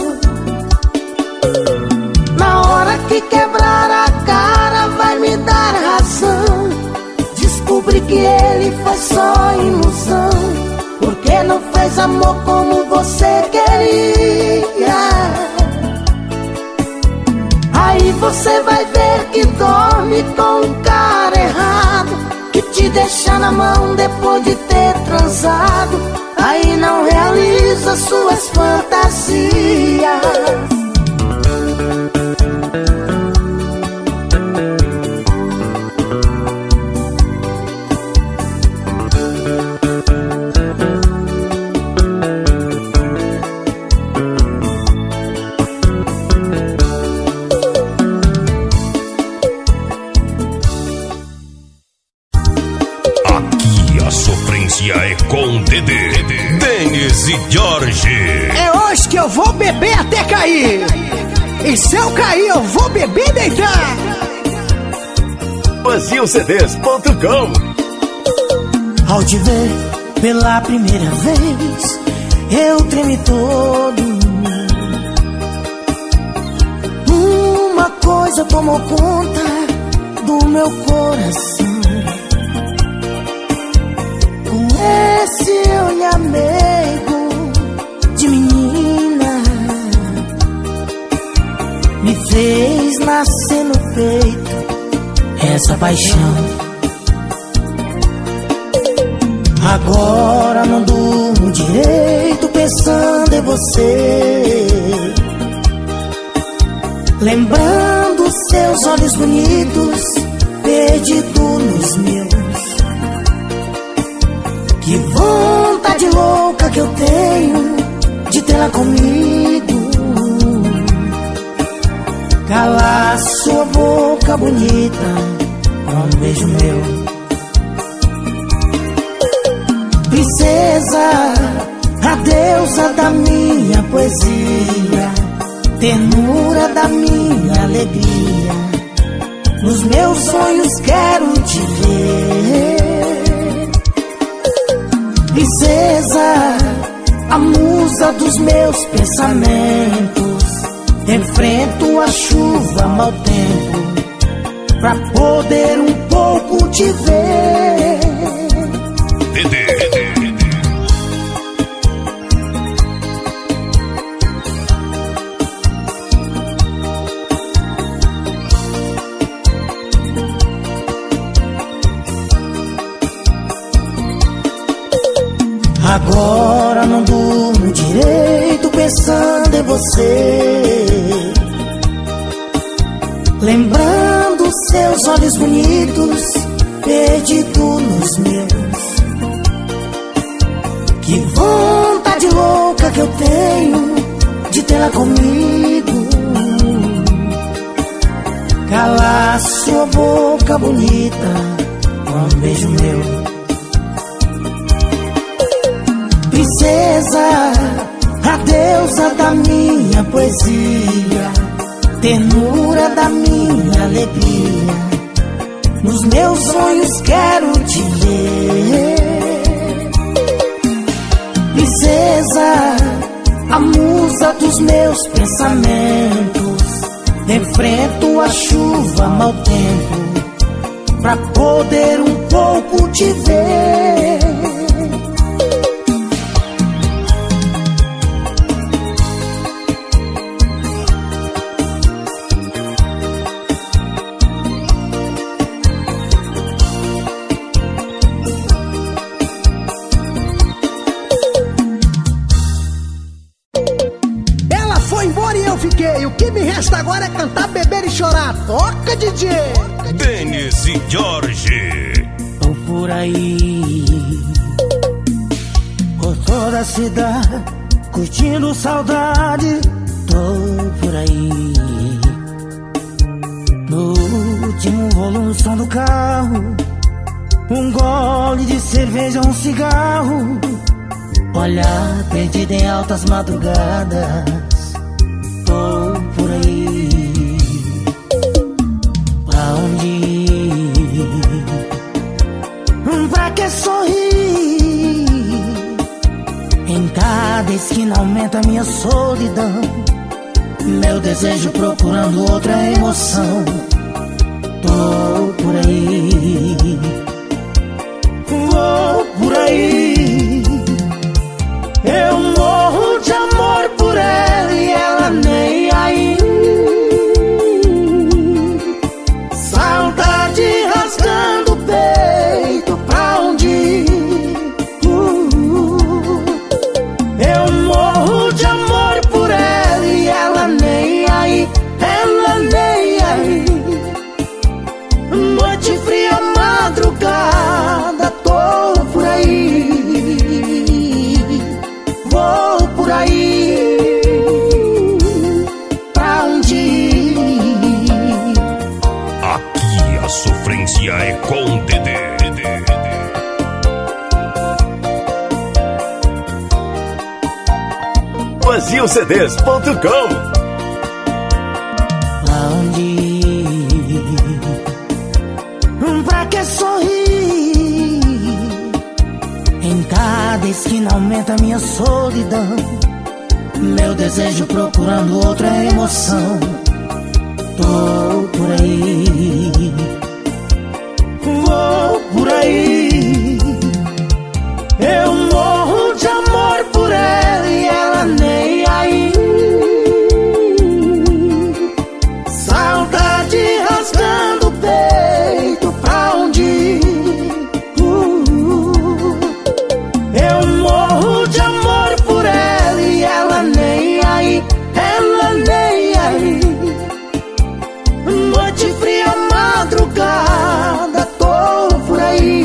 Na hora que quebrar a cara, vai me dar razão. Descobri que ele foi só ilusão, porque não fez amor como você queria. você vai ver que dorme com um cara errado, que te deixa na mão depois de ter transado. Aí não realiza suas fantasias. É com Dedê, Denis e Jorge. É hoje que eu vou beber até cair. E se eu cair, eu vou beber e deitar. BasilCDs.com. Ao te ver pela primeira vez, eu tremi todo. Uma coisa tomou conta do meu coração. Esse olhar meigo de menina me fez nascer no peito essa paixão. Agora não durmo direito pensando em você, lembrando seus olhos bonitos perdido nos meus. Que vontade louca que eu tenho de tê-la comigo, calar sua boca bonita com um beijo meu. Princesa, a deusa da minha poesia, ternura da minha alegria, nos meus sonhos quero te ver. Princesa, a musa dos meus pensamentos, enfrento a chuva, mau tempo, pra poder um pouco te ver. Agora não durmo direito pensando em você, lembrando seus olhos bonitos perdido nos meus. Que vontade louca que eu tenho de tê-la comigo, calar sua boca bonita com um beijo meu. Princesa, a deusa da minha poesia, ternura da minha alegria, nos meus sonhos quero te ver. Princesa, a musa dos meus pensamentos, enfrento a chuva, mau tempo, pra poder um pouco te ver. O que me resta agora é cantar, beber e chorar. Toca, DJ! Denis e Jorge. Tô por aí, por toda a cidade, curtindo saudade. Tô por aí, no último volume, som do carro, um gole de cerveja, um cigarro, olhar perdido em altas madrugadas. Tô por aí, pra onde ir? Pra que sorrir? Em cada esquina aumenta minha solidão, meu desejo procurando outra emoção. Tô por aí, vou por aí, eu morro de amor por ela e ela nem aí. Eu morro de amor por ela e ela nem aí, ela nem aí. Noite fria, madrugada, tô por aí, vou por aí, pra onde ir? Aqui a sofrência é com Dedê. BrasilCDs.com. Pra onde ir? Pra que sorrir? Em cada esquina aumenta minha solidão, meu desejo procurando outra emoção. Tô por aí, vou por aí. Eu morro de amor por ela e ela nem aí. Saudade rasgando o peito, pra onde ir? Eu morro de amor por ela e ela nem aí, ela nem aí. Noite fria, madrugada, tô por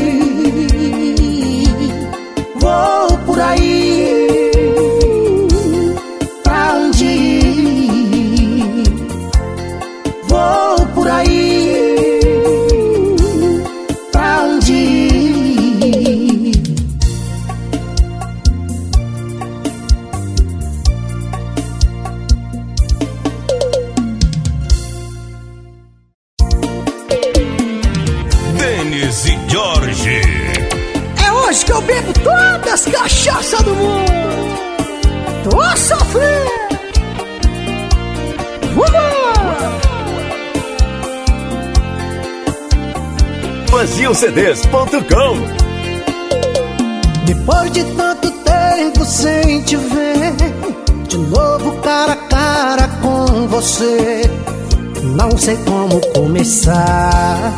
aí, vou por aí, pra onde ir? Vou por aí, pra onde ir? Denis e Jorge. É hoje que eu bebo todas as cachaças do mundo. Tô sofrendo. BrasilCDs.com. Depois de tanto tempo sem te ver, de novo cara a cara com você, não sei como começar.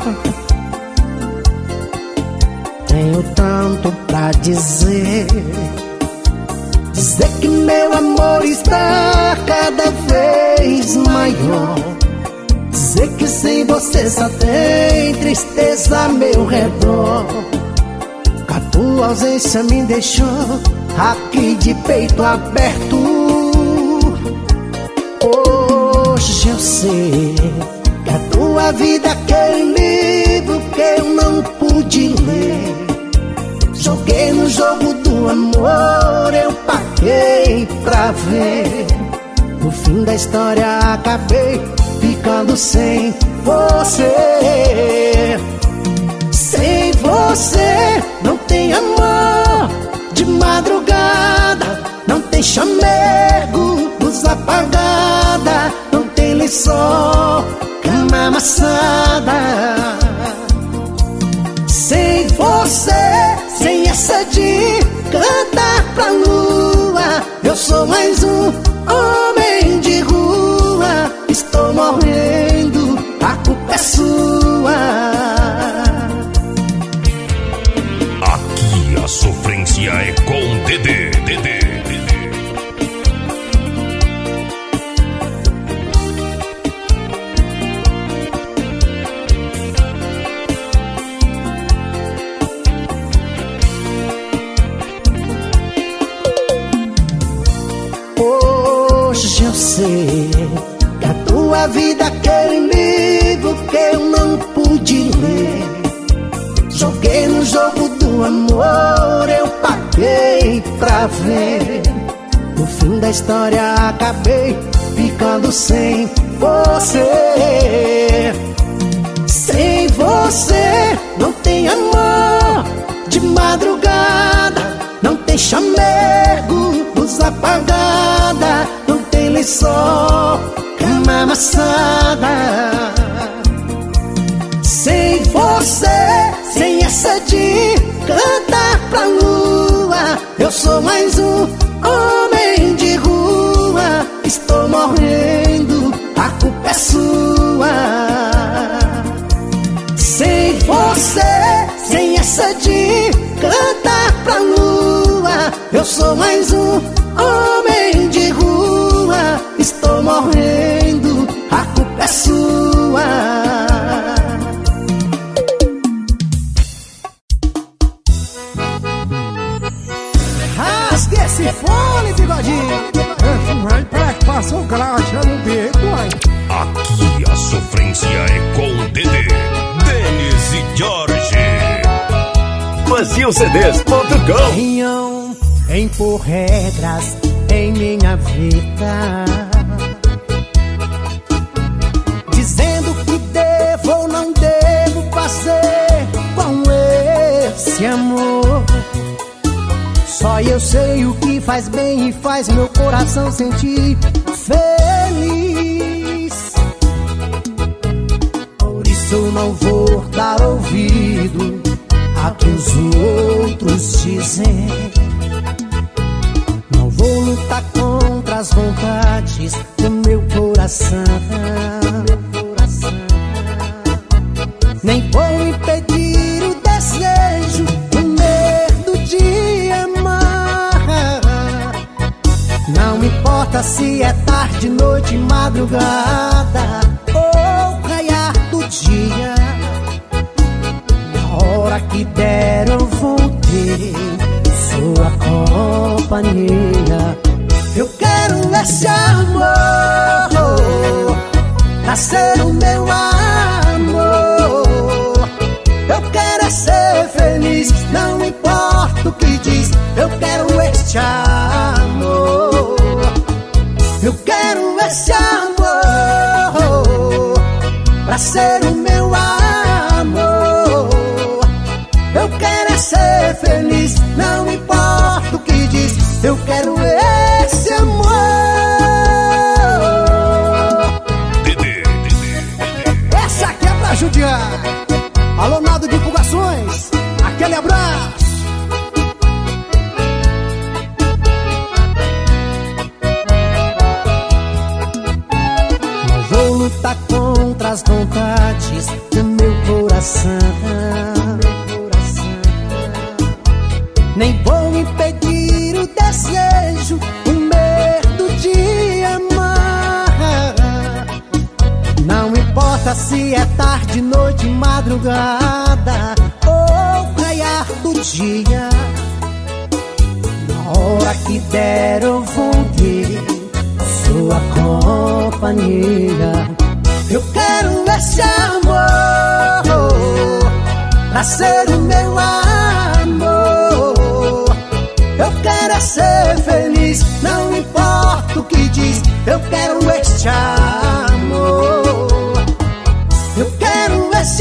Tenho tanto pra dizer, dizer que meu amor está cada vez maior, dizer que sem você só tem tristeza a meu redor. A tua ausência me deixou aqui de peito aberto. Hoje eu sei que a tua vida é aquele livro que eu não pude ler. Joguei no jogo do amor, eu paguei pra ver. No fim da história acabei ficando sem você. Sem você não tem amor de madrugada, não tem chamego, luz apagada, não tem lençol, cama amassada. Sem você, sem essa de cantar pra lua, eu sou mais um homem de rua. Estou morrendo, a culpa é sua. Aqui a sofrência é com Dedê. Hoje eu sei que a tua vida é aquele livro que eu não pude ler. Joguei no jogo do amor, eu paguei pra ver. No fim da história acabei ficando sem você. Sem você não tem amor de madrugada, não tem chamego, luz apagada, não tem lençol, cama amassada. Sem você, sem essa de cantar pra lua, eu sou mais um homem de rua. Estou morrendo, a culpa é sua. Sem você, sem essa de cantar pra lua, eu sou mais um homem passou graxa no beco, ai. Aqui a sofrência é com Dedê, Denis e Jorge. FazilCDs.com. Venham impor regras em minha vida, dizendo que devo ou não devo fazer com esse amor. Só eu sei o que faz bem e faz meu coração sentir feliz. Por isso eu não vou dar ouvido a que os outros dizem. Não vou lutar contra as vontades do meu coração, nem vou impedir o desejo, o medo de amar. Não importa se é tarde, noite, madrugada ou raiar do dia. Na hora que der eu vou ter sua companhia. Eu quero esse amor pra ser o meu amor. Eu quero é ser feliz, não importa o que diz. Eu quero este amor. Eu quero esse amor pra ser o meu amor. Eu quero é ser feliz, não importa o que diz. Eu quero esse amor. Essa aqui é pra judiar. Alô, Nado Divulgações, aquele abraço. Não vou lutar contra as vontades do meu coração, nem vou impedir o desejo, o medo de amar. Não importa se é tarde, noite, madrugada ou raiar do dia. Na hora que der eu vou ter sua companhia. Eu quero esse amor pra ser o meu amor. Eu quero é ser feliz, não importa o que diz. Eu quero este amor. Eu quero esse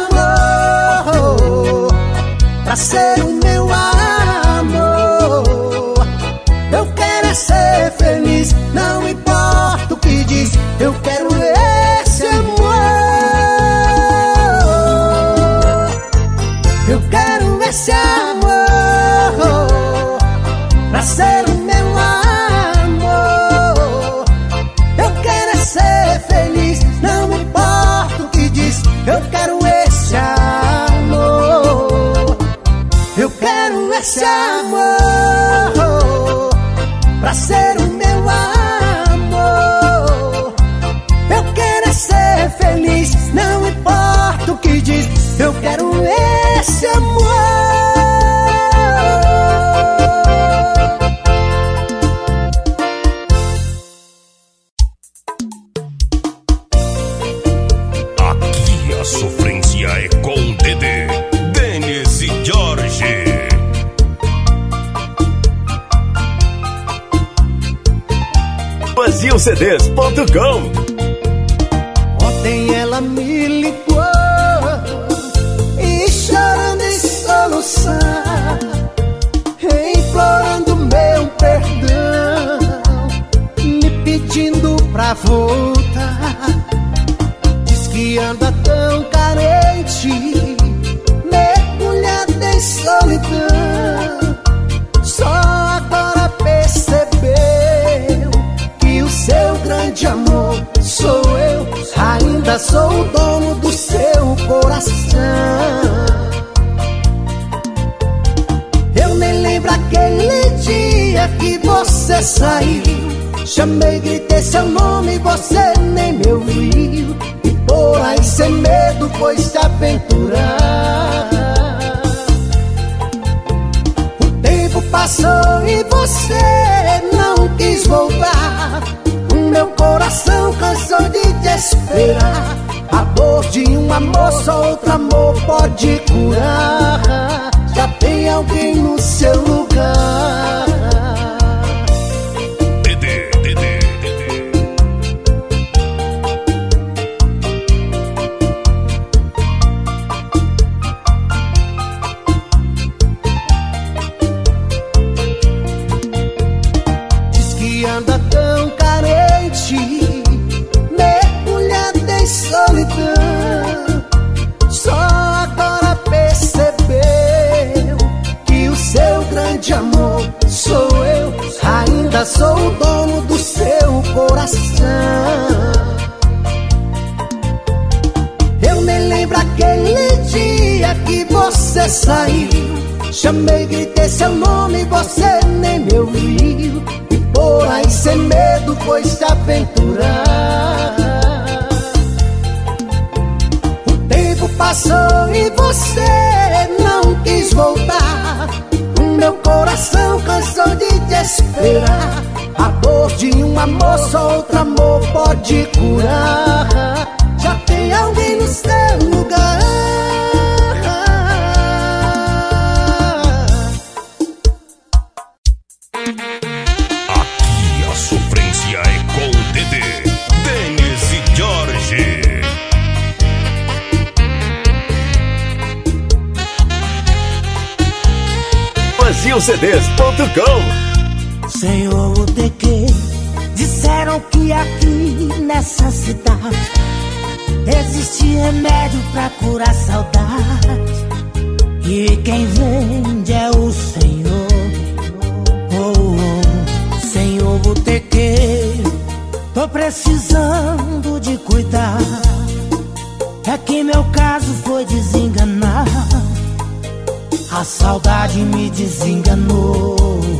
amor pra ser o meu amor. Eu quero é ser feliz, não importa o que diz. Eu quero esse amor. Eu quero esse amor pra ser o meu amor. Eu quero é ser feliz, não importa o que diz. Eu quero esse amor. Eu quero esse amor pra ser o meu amor. Eu quero é ser feliz, não importa o que diz. Eu quero esse amor. Aqui a sofrência é com Dedê, Denis e Jorge. FazilCDs.com. Ontem ela me ligou e chorando em soluçar, implorando meu perdão, me pedindo pra voltar. Diz que anda tão carente, mergulhada em solidão. Só agora percebeu que o seu grande amor sou eu. Ainda sou o dono do seu coração. Eu nem lembro aquele dia que você saiu. Chamei, gritei seu nome, você nem me ouviu. E por aí sem medo foi se aventurar. O tempo passou e você não quis voltar. outro amor pode curar. Já tem alguém no seu lugar. Diz que anda tão carente, mergulhada em solidão. Só agora percebeu que o seu grande amor sou eu. Ainda sou o dono do seu coração. Eu nem lembro aquele dia que você saiu. Chamei, gritei seu nome, você nem me ouviu. E por aí sem medo foi se aventurar. O tempo passou e você não quis voltar. O meu coração cansou de te esperar. A dor de um amor só outro amor pode curar. Já tem alguém no seu lugar. Aqui a sofrência é com o Dedê, Denis e Jorge. BrasilCDs.com. Senhor, o de que disseram que aqui nessa cidade existe remédio pra curar saudade. E quem vende é o Senhor. Oh, oh. Senhor botequeiro, tô precisando de cuidar. É que meu caso foi desenganar. A saudade me desenganou.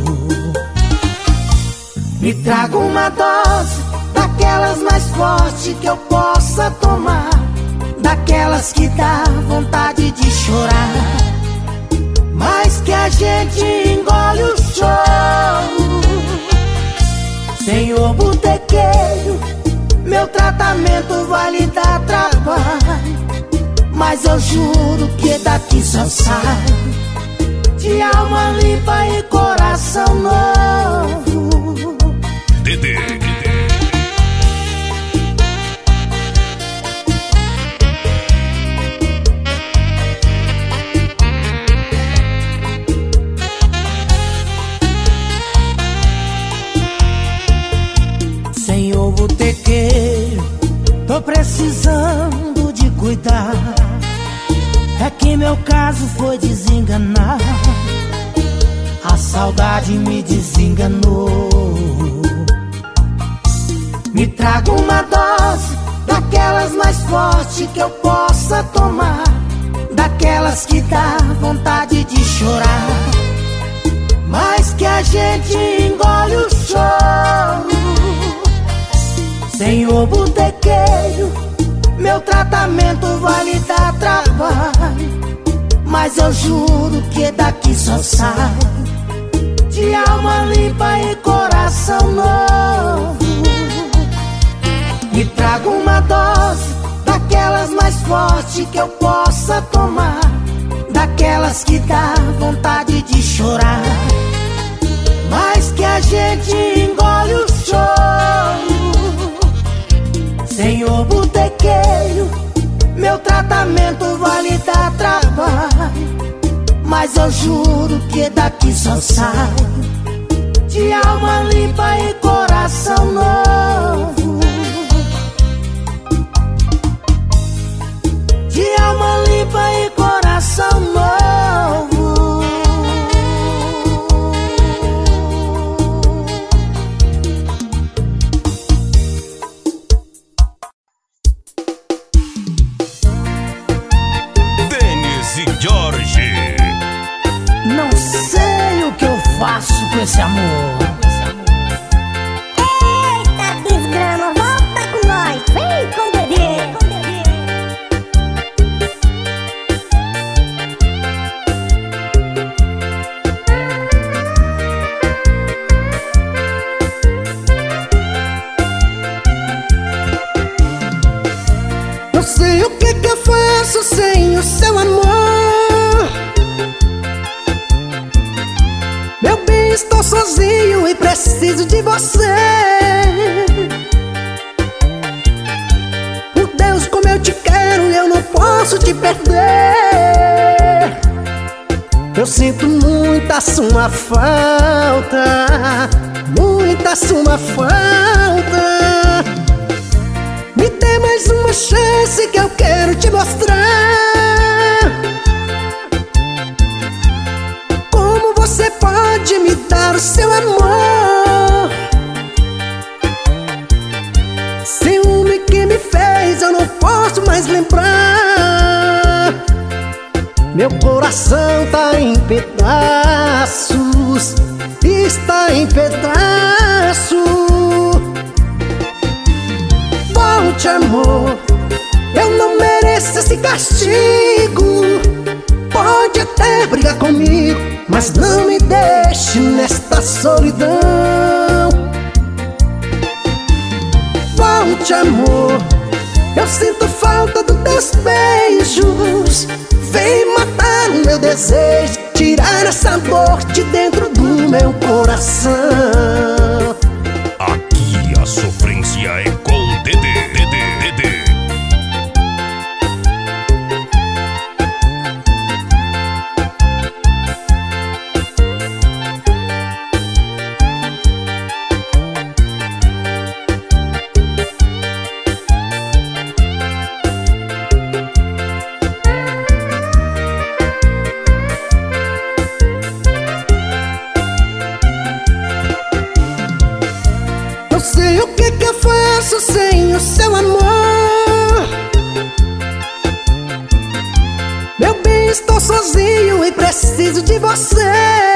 Me traga uma dose daquelas mais fortes que eu possa tomar, daquelas que dá vontade de chorar, mas que a gente engole o choro. Senhor botequeiro, meu tratamento vai lhe dar trabalho, mas eu juro que daqui só sai de alma limpa e coração novo. Dedê. Senhor botequeiro, tô precisando de cuidar. É que meu caso foi desenganar. A saudade me desenganou. Me traga uma dose daquelas mais fortes que eu possa tomar, daquelas que dá vontade de chorar, mas que a gente engole o choro. Senhor botequeiro, meu tratamento vai lhe dar trabalho, mas eu juro que daqui só sai de alma limpa e coração novo. Me traga uma dose daquelas mais fortes que eu possa tomar, daquelas que dá vontade de chorar, mas que a gente engole o choro. Senhor botequeiro, meu tratamento vai lhe dar trabalho, mas eu juro que daqui só sai de alma limpa e coração novo. De alma limpa e coração novo. Denis e Jorge. Não sei o que eu faço com esse amor. Eita, posso te perder. Eu sinto muita sua falta, muita sua falta. Me dê mais uma chance que eu quero te mostrar como você pode me dar o seu amor. Ciúme que me fez eu não posso mais lembrar. Meu coração tá em pedaços, está em pedaços. Volte, amor, eu não mereço esse castigo. Pode até brigar comigo, mas não me deixe nesta solidão. Volte, amor, eu sinto falta dos teus beijos. Vem matar o meu desejo, tirar essa dor de dentro do meu coração. Aqui a sofrência é com Dedê. Não sei o que eu faço sem o seu amor. Meu bem, estou sozinho e preciso de você.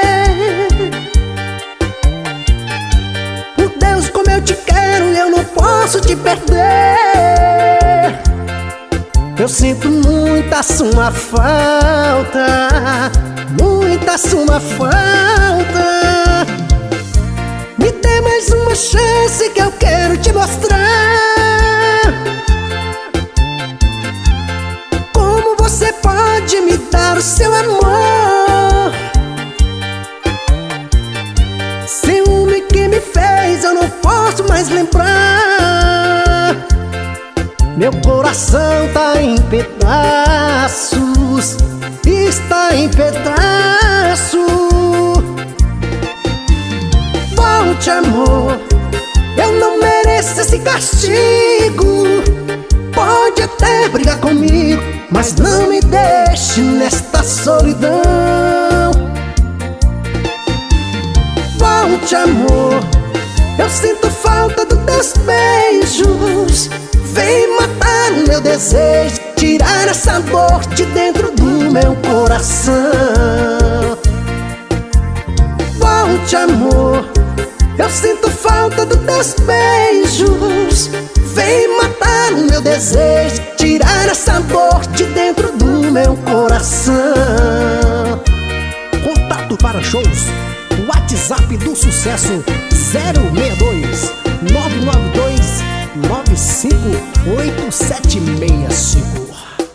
Por Deus, como eu te quero, eu não posso te perder. Eu sinto muita sua falta, muita sua falta. Me dê mais uma chance que eu quero te mostrar como você pode me dar o seu amor. Ciúme que me fez eu não posso mais lembrar. Meu coração tá em pedaços, está em pedaços. Volte, amor, eu não mereço esse castigo. Pode até brigar comigo, mas não me deixe nesta solidão. Volte, amor, eu sinto falta dos teus beijos. Vem matar o meu desejo, tirar essa dor de dentro do meu coração. Volte, amor, eu sinto falta dos teus beijos. Vem matar o meu desejo, tirar essa dor de dentro do meu coração. Contato para shows, WhatsApp do Sucesso 062 992 958765.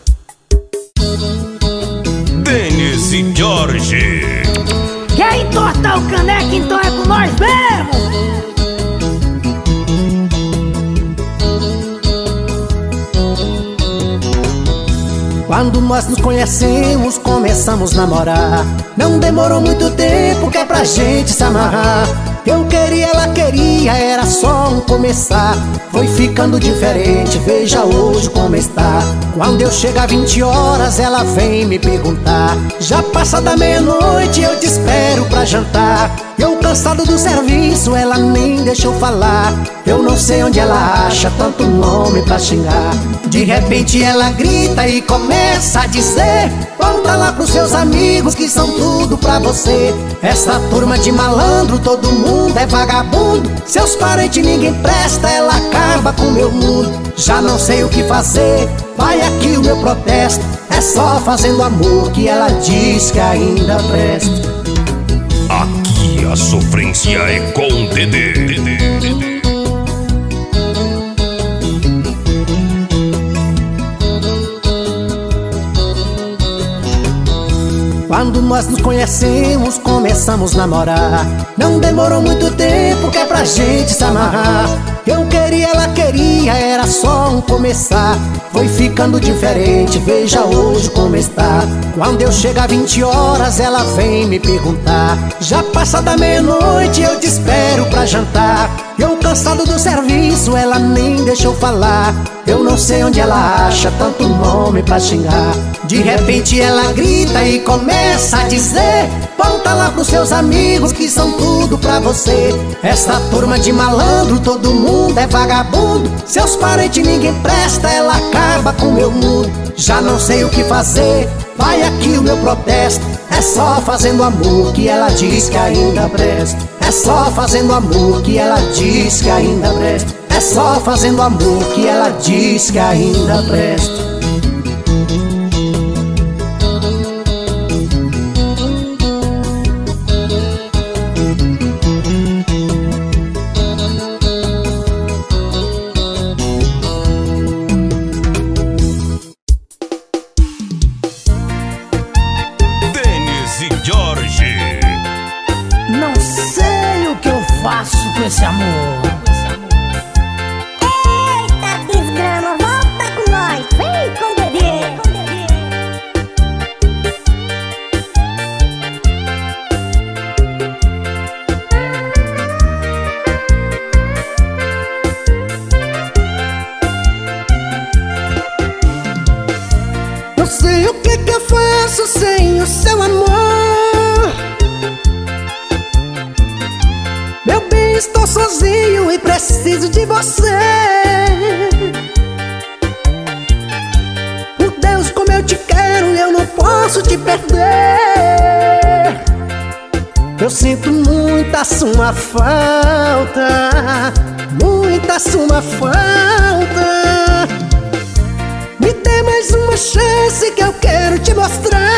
Denis e Jorge. Quer entortar o caneco, então é com nós mesmo. Quando nós nos conhecemos, começamos a namorar. Não demorou muito tempo que é pra gente se amarrar. Eu queria, ela queria, era só um começar. Foi ficando diferente, veja hoje como está. Quando eu chego a 20 horas, ela vem me perguntar: já passa da meia-noite, eu te espero pra jantar. Eu cansado do serviço, ela nem deixou falar. Eu não sei onde ela acha tanto nome pra xingar. De repente ela grita e começa a dizer: volta lá pros seus amigos que são tudo pra você. Essa turma de malandro, todo mundo é vagabundo. Seus parentes ninguém presta, ela acaba com meu mundo. Já não sei o que fazer, vai aqui o meu protesto. É só fazendo amor que ela diz que ainda presta. Aqui a sofrência é com Dedê. Quando nós nos conhecemos, começamos a namorar. Não demorou muito tempo que é pra gente se amarrar. Eu queria, ela queria, era só um começar. Foi ficando diferente, veja hoje como está. Quando eu chego a 20 horas, ela vem me perguntar: já passa da meia-noite, eu te espero pra jantar. Eu cansado do serviço, ela nem deixou falar. Eu não sei onde ela acha tanto nome pra xingar. De repente ela grita e começa a dizer: volta lá pros seus amigos que são tudo pra você. Essa turma de malandro, todo mundo é vagabundo. Seus parentes ninguém presta, ela acaba com meu mundo. Já não sei o que fazer, vai aqui o meu protesto. É só fazendo amor que ela diz que ainda presta. É só fazendo amor que ela diz que ainda presta. É só fazendo amor que ela diz que ainda presta. Não sei o que eu faço com esse amor. Eita, desgrama, volta com nós. Vem com o bebê. Não sei o que eu faço sem o seu amor. Meu bem, estou sozinho e preciso de você. Por Deus, como eu te quero, eu não posso te perder. Eu sinto muita sua falta, muita sua falta. Me dê mais uma chance que eu quero te mostrar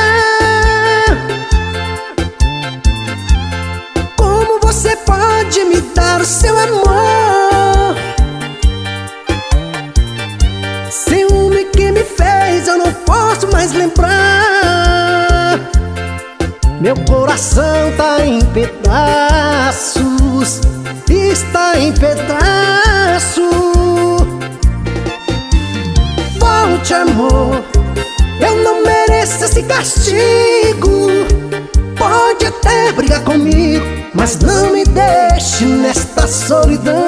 como você pode me dar o seu amor. Ciúme que me fez, eu não posso mais lembrar. Meu coração tá em pedaços, está em pedaços. Volte, amor, eu não mereço esse castigo. Pode até brigar comigo, mas não me deixe nesta solidão.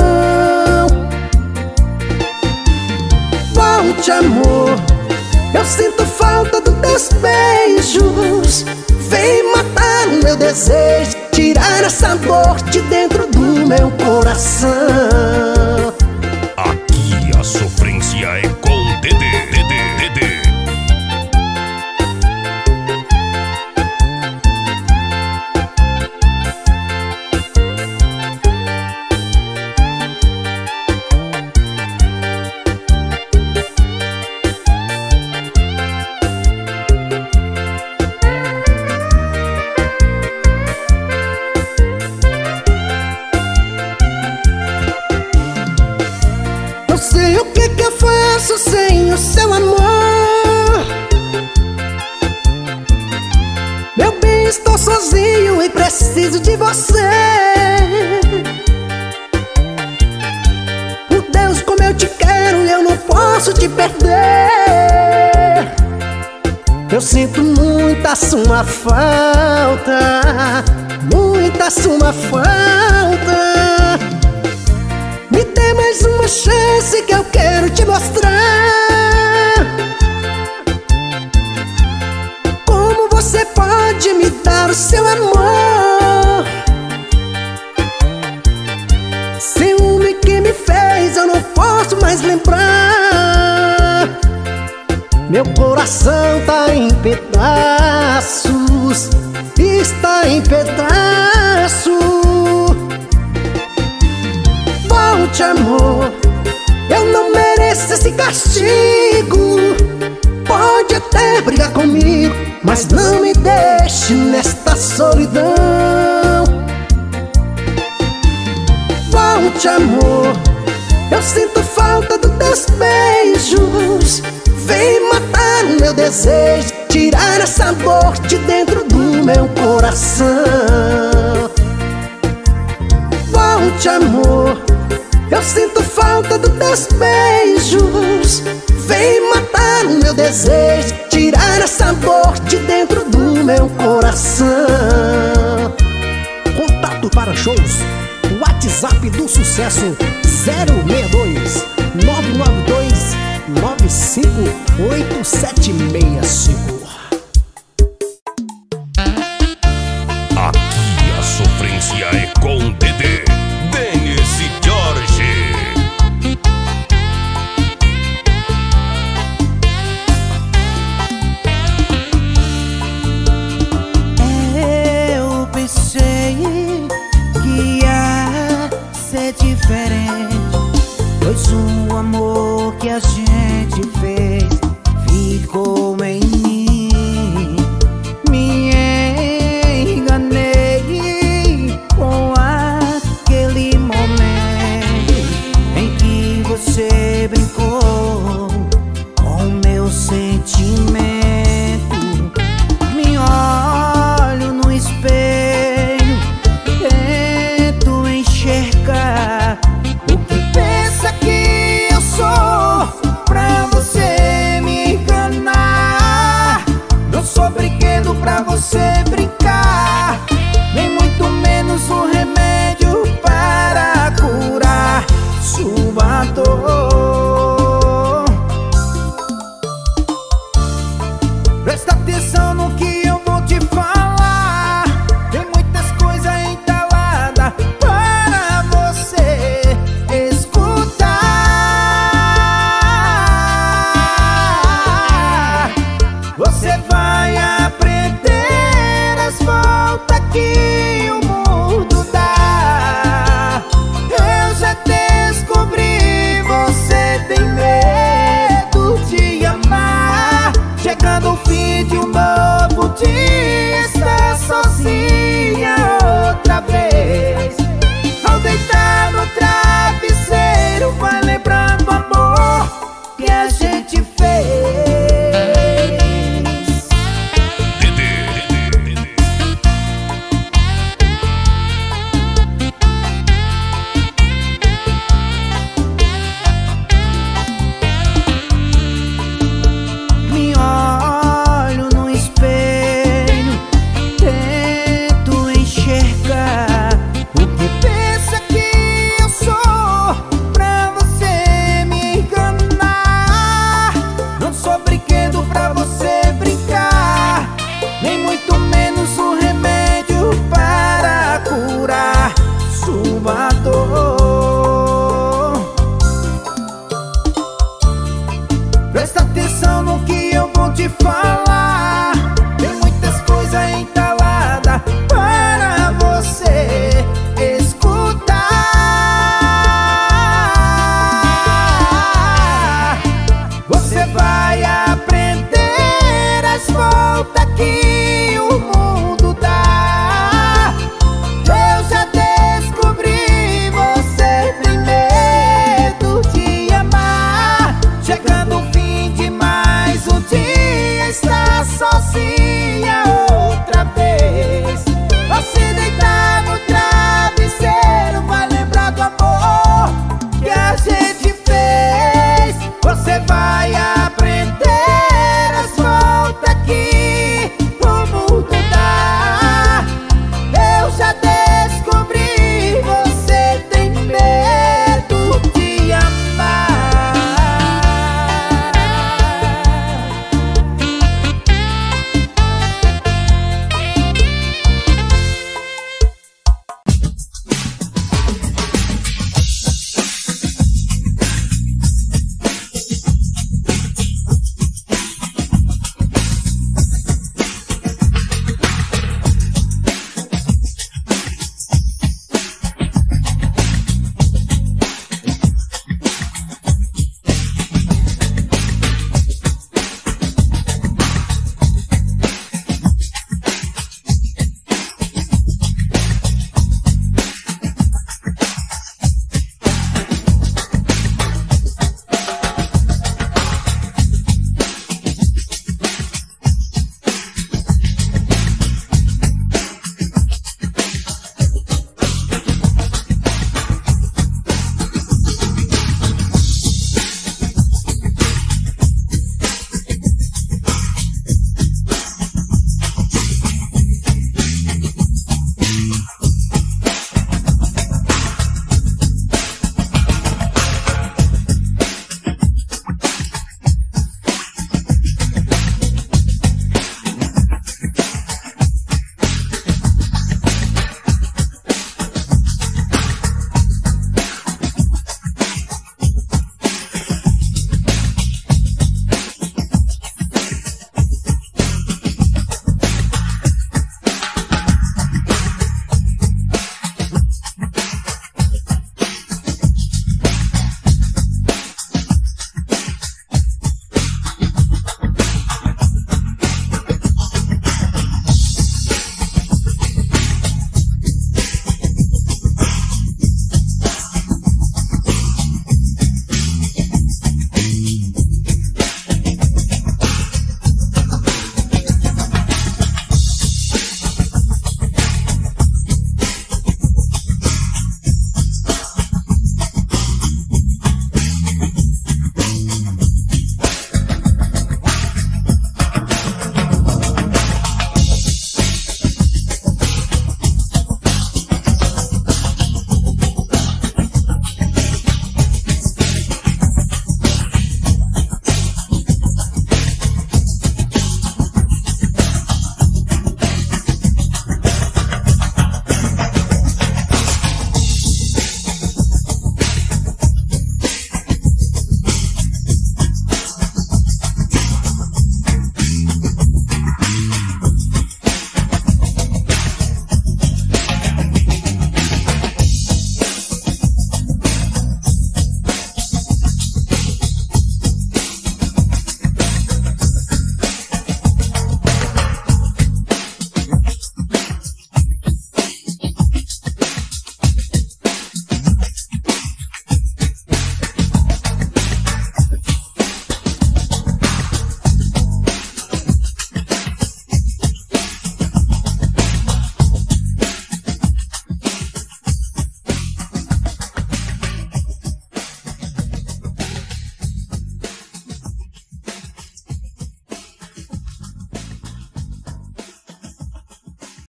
Volte, amor, eu sinto falta dos teus beijos. Vem matar o meu desejo, tirar essa dor de dentro do meu coração. Aqui a sofrência é com Dedê. Não sei o que eu faço sem o seu amor. Meu bem, estou sozinho e preciso de você. Por Deus, como eu te quero, eu não posso te perder. Eu sinto muita sua falta, muita sua falta. Me dê mais uma chance que eu quero te mostrar como você pode me dar o seu amor. Ciúme que me fez, eu não posso mais lembrar. Meu coração tá em pedaços, está em pedaços. Volte, amor, eu não mereço esse castigo. Pode até brigar comigo, mas não me deixe nesta solidão. Volte, amor, eu sinto falta dos teus beijos. Vem matar o meu desejo, tirar essa dor de dentro do meu coração. Volte, amor, eu sinto falta falta dos teus beijos. Vem matar o meu desejo, tirar essa dor de dentro do meu coração. Contato para shows, WhatsApp do sucesso 062 992 958765. Aqui a sofrência é com Dedê, Denis e Jorge. Eu pensei que ia ser diferente, pois o amor que a gente fez ficou